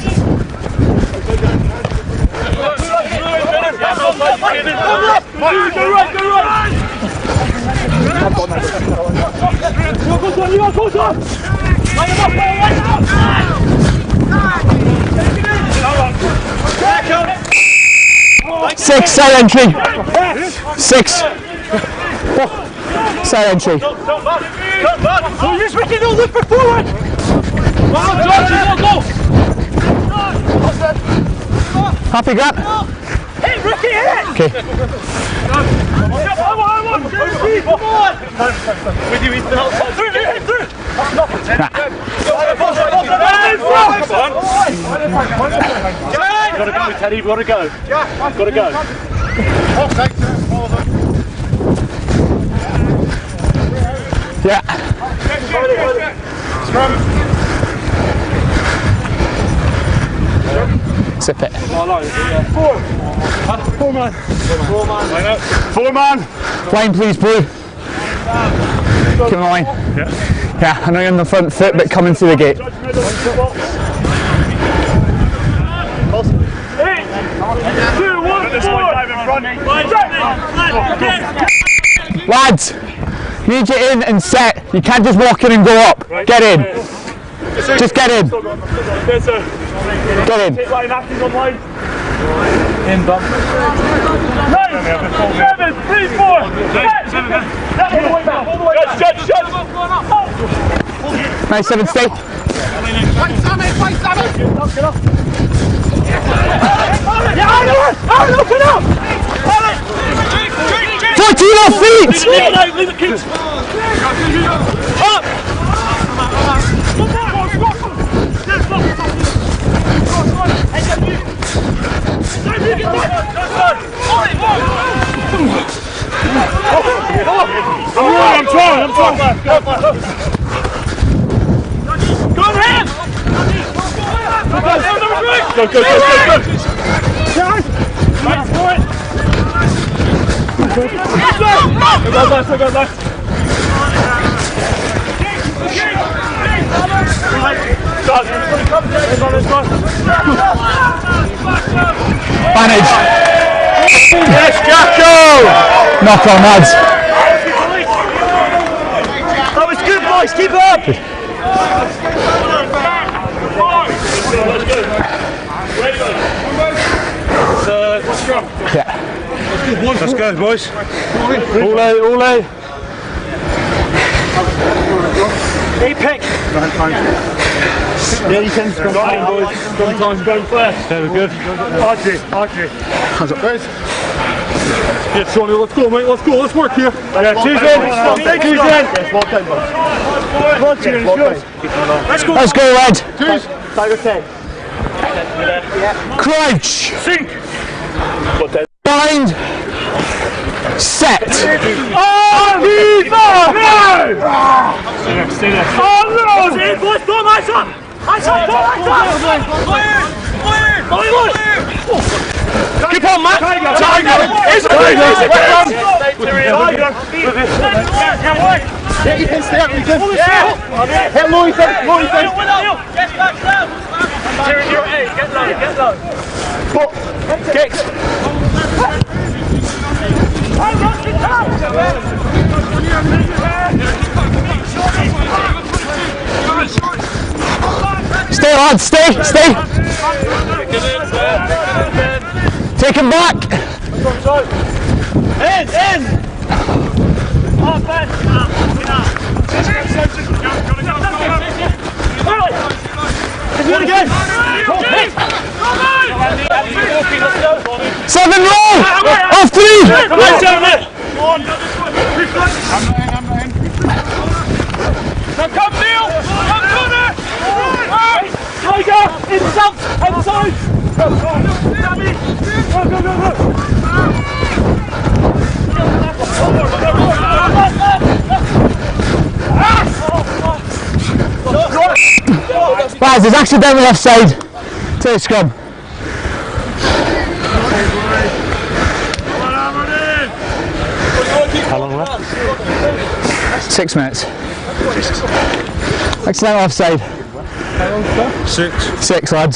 Go right. Go on. Line him up. 6, side entry. 6. Side entry. So just Ricky, no, look for forward. Go. Happy, Grant? Hey, Ricky, hit! Okay. Come on! With you, he's through! Gotta go, Teddy, gotta go. Gotta go. Yeah. Zip it. 4 man. Line, please, Blue. Keep on the line. Yeah, I know you're on the front foot, but coming through the gate. 8, 2, 1, Lads, need you in and set. You can't just walk in and go up. Get in. Just get in. Get in. line, acting on line. In bump. 9, 7, 3, 4. Judge. Nice, 7, stay. Fight, Sammy! Get up. Yeah, Arnold, get up. 14 off feet! Leave it, kids. Up. I'm trying. Go ahead! Go. Nice, do it! Go left. Manage. Yes, Jacko! Knock on, lads. That was good, boys. Keep it up. Yeah. Let's go, boys. All A. Apex. Yeah, you can scrum time, boys. Scrum time, going first. Very good. Archie. Hands up, guys. Yeah, Sonny, let's go, mate. Let's work here. Yeah, choose in. Yes, well done, boys. Let's go, lad. Tiger 10. Crouch. Sink. Bind. Set. On! Viva! No! Stay there. Oh, no! Stay, boys, go, lights up! Lights up, go, lights up! Keep on, Matt! Tiger! It's a tiger! Yeah, you can stay up, you can. Yeah! Hit low, you can. Low, you can. Get back down! Get low! Kicks! Stay, lads, stay! Take him back! In! Oh, Ben! Seven roll! Off three! Now come, Neil! Come, Connor! Tiger! Inside! Outside! Lads, it's accidentally offside. Take scrum. How long left? 6 minutes. Accidental offside. 6, lads.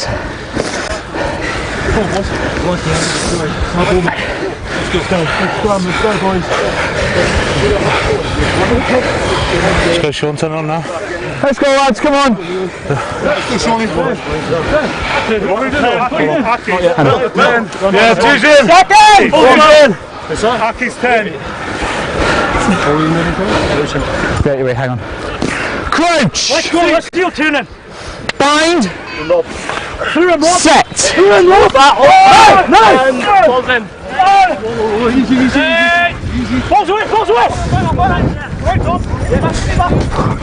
Let's go Shaunton on now. Let's go, lads, come on. Yeah, two's in! Second! Aki's 10. Get away, hang on. Crouch! Let's go, let's steal two then. Bind! Set! Balls in. Balls away, balls away! Right, Tom. Get back.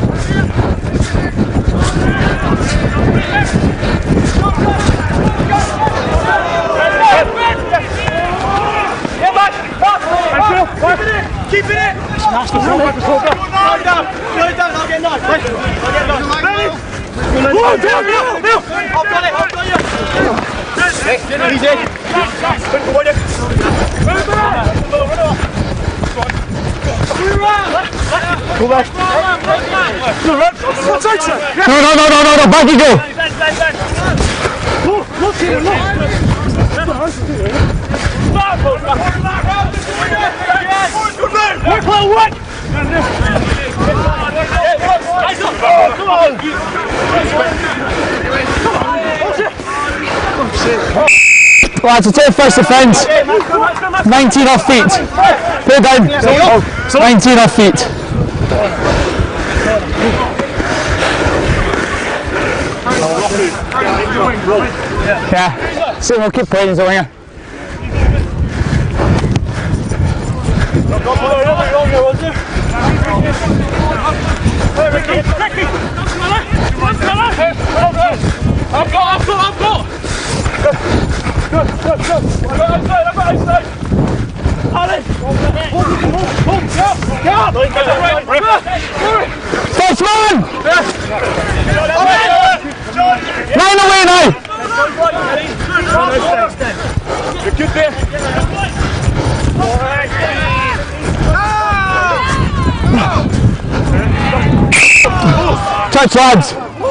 Keep it in! Go down, I'll get nine. I'll get nine. I've got you. Easy. Go back. No, back you go! Lads, we'll take first offence. 19 off feet. Put it down. 19 off feet. Yeah. So we'll keep playing as a winger. I've got! First man! 9 away now! You're good there. Touch, lads!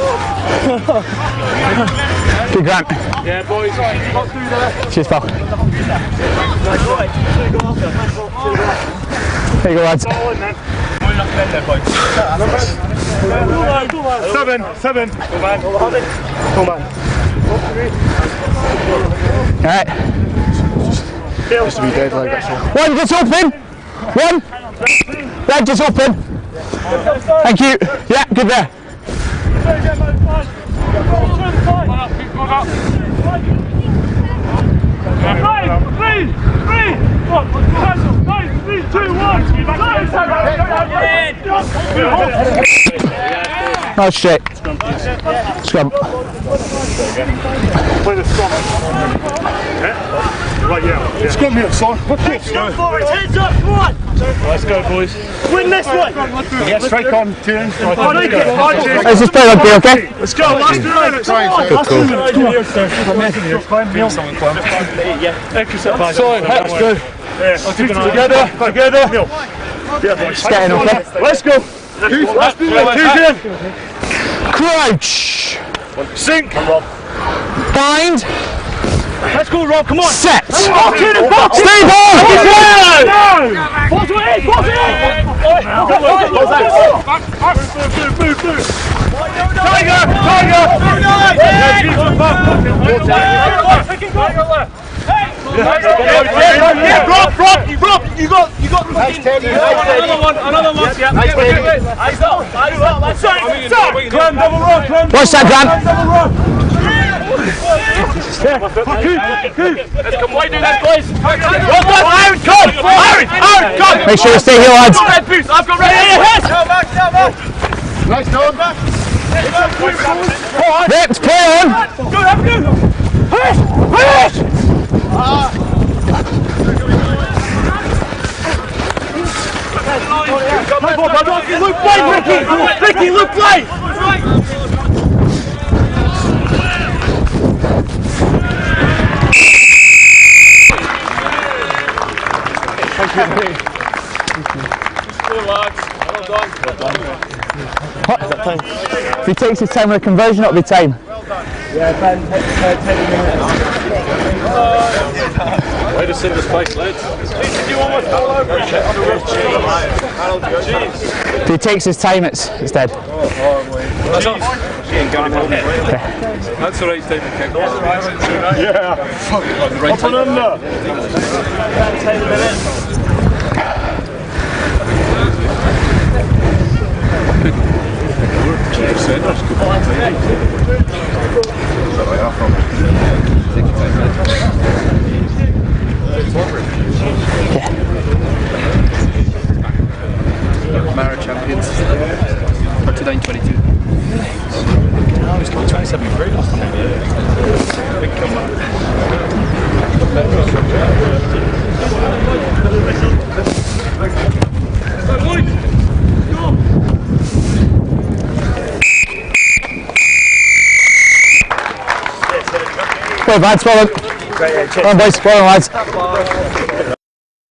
Good, Grant. Yeah, boys. Cheers, pal. There you go, lads. Seven. Go man. Alright. Used to be dead like that. One, just open. One. Red, just open. Thank you. Yeah, good there. No shit. Scrum. Play the scrum. Yeah? Right, yeah. Scrum here, son. Scrum forward, hands up, come on! Let's go, boys. Win this one! Yeah, strike on, turn. Let's just play rugby, okay? Let's go, last 2 minutes. Come on, last 2 minutes. Come on. Someone climb. So, let's go. Together. Yeah, boys. Getting okay. Let's go. Last 2 minutes. Crouch. Sink. Bind. Let's go, Rob, come on. Set. Stay on. Force it in. Rob, you got. Nice, Teddy. Another one. Yeah. Nice, Teddy. Eyes up. Climb double row. What's that, Grant? Let's come wide, do that, boys. Well done, Aaron, come. Make sure you stay here, lads. I've got ready ahead. Nice, Don. Rips, play on. Go, have a go. Push. Luke, play, Ricky, Luke, play. If he takes his time with a conversion, it'll be time. Yeah, 10 minutes. Way to save this place, lads. Did you almost fall over and get on the roof? If he takes his time, it's dead. That's the right time to kick. Yeah. Right up and under. 10 minutes. Mara champions. 39-22. Oh, he's got 27 free last time. Big comeback. Well, lads, well on. Come on, boys, well on, lads.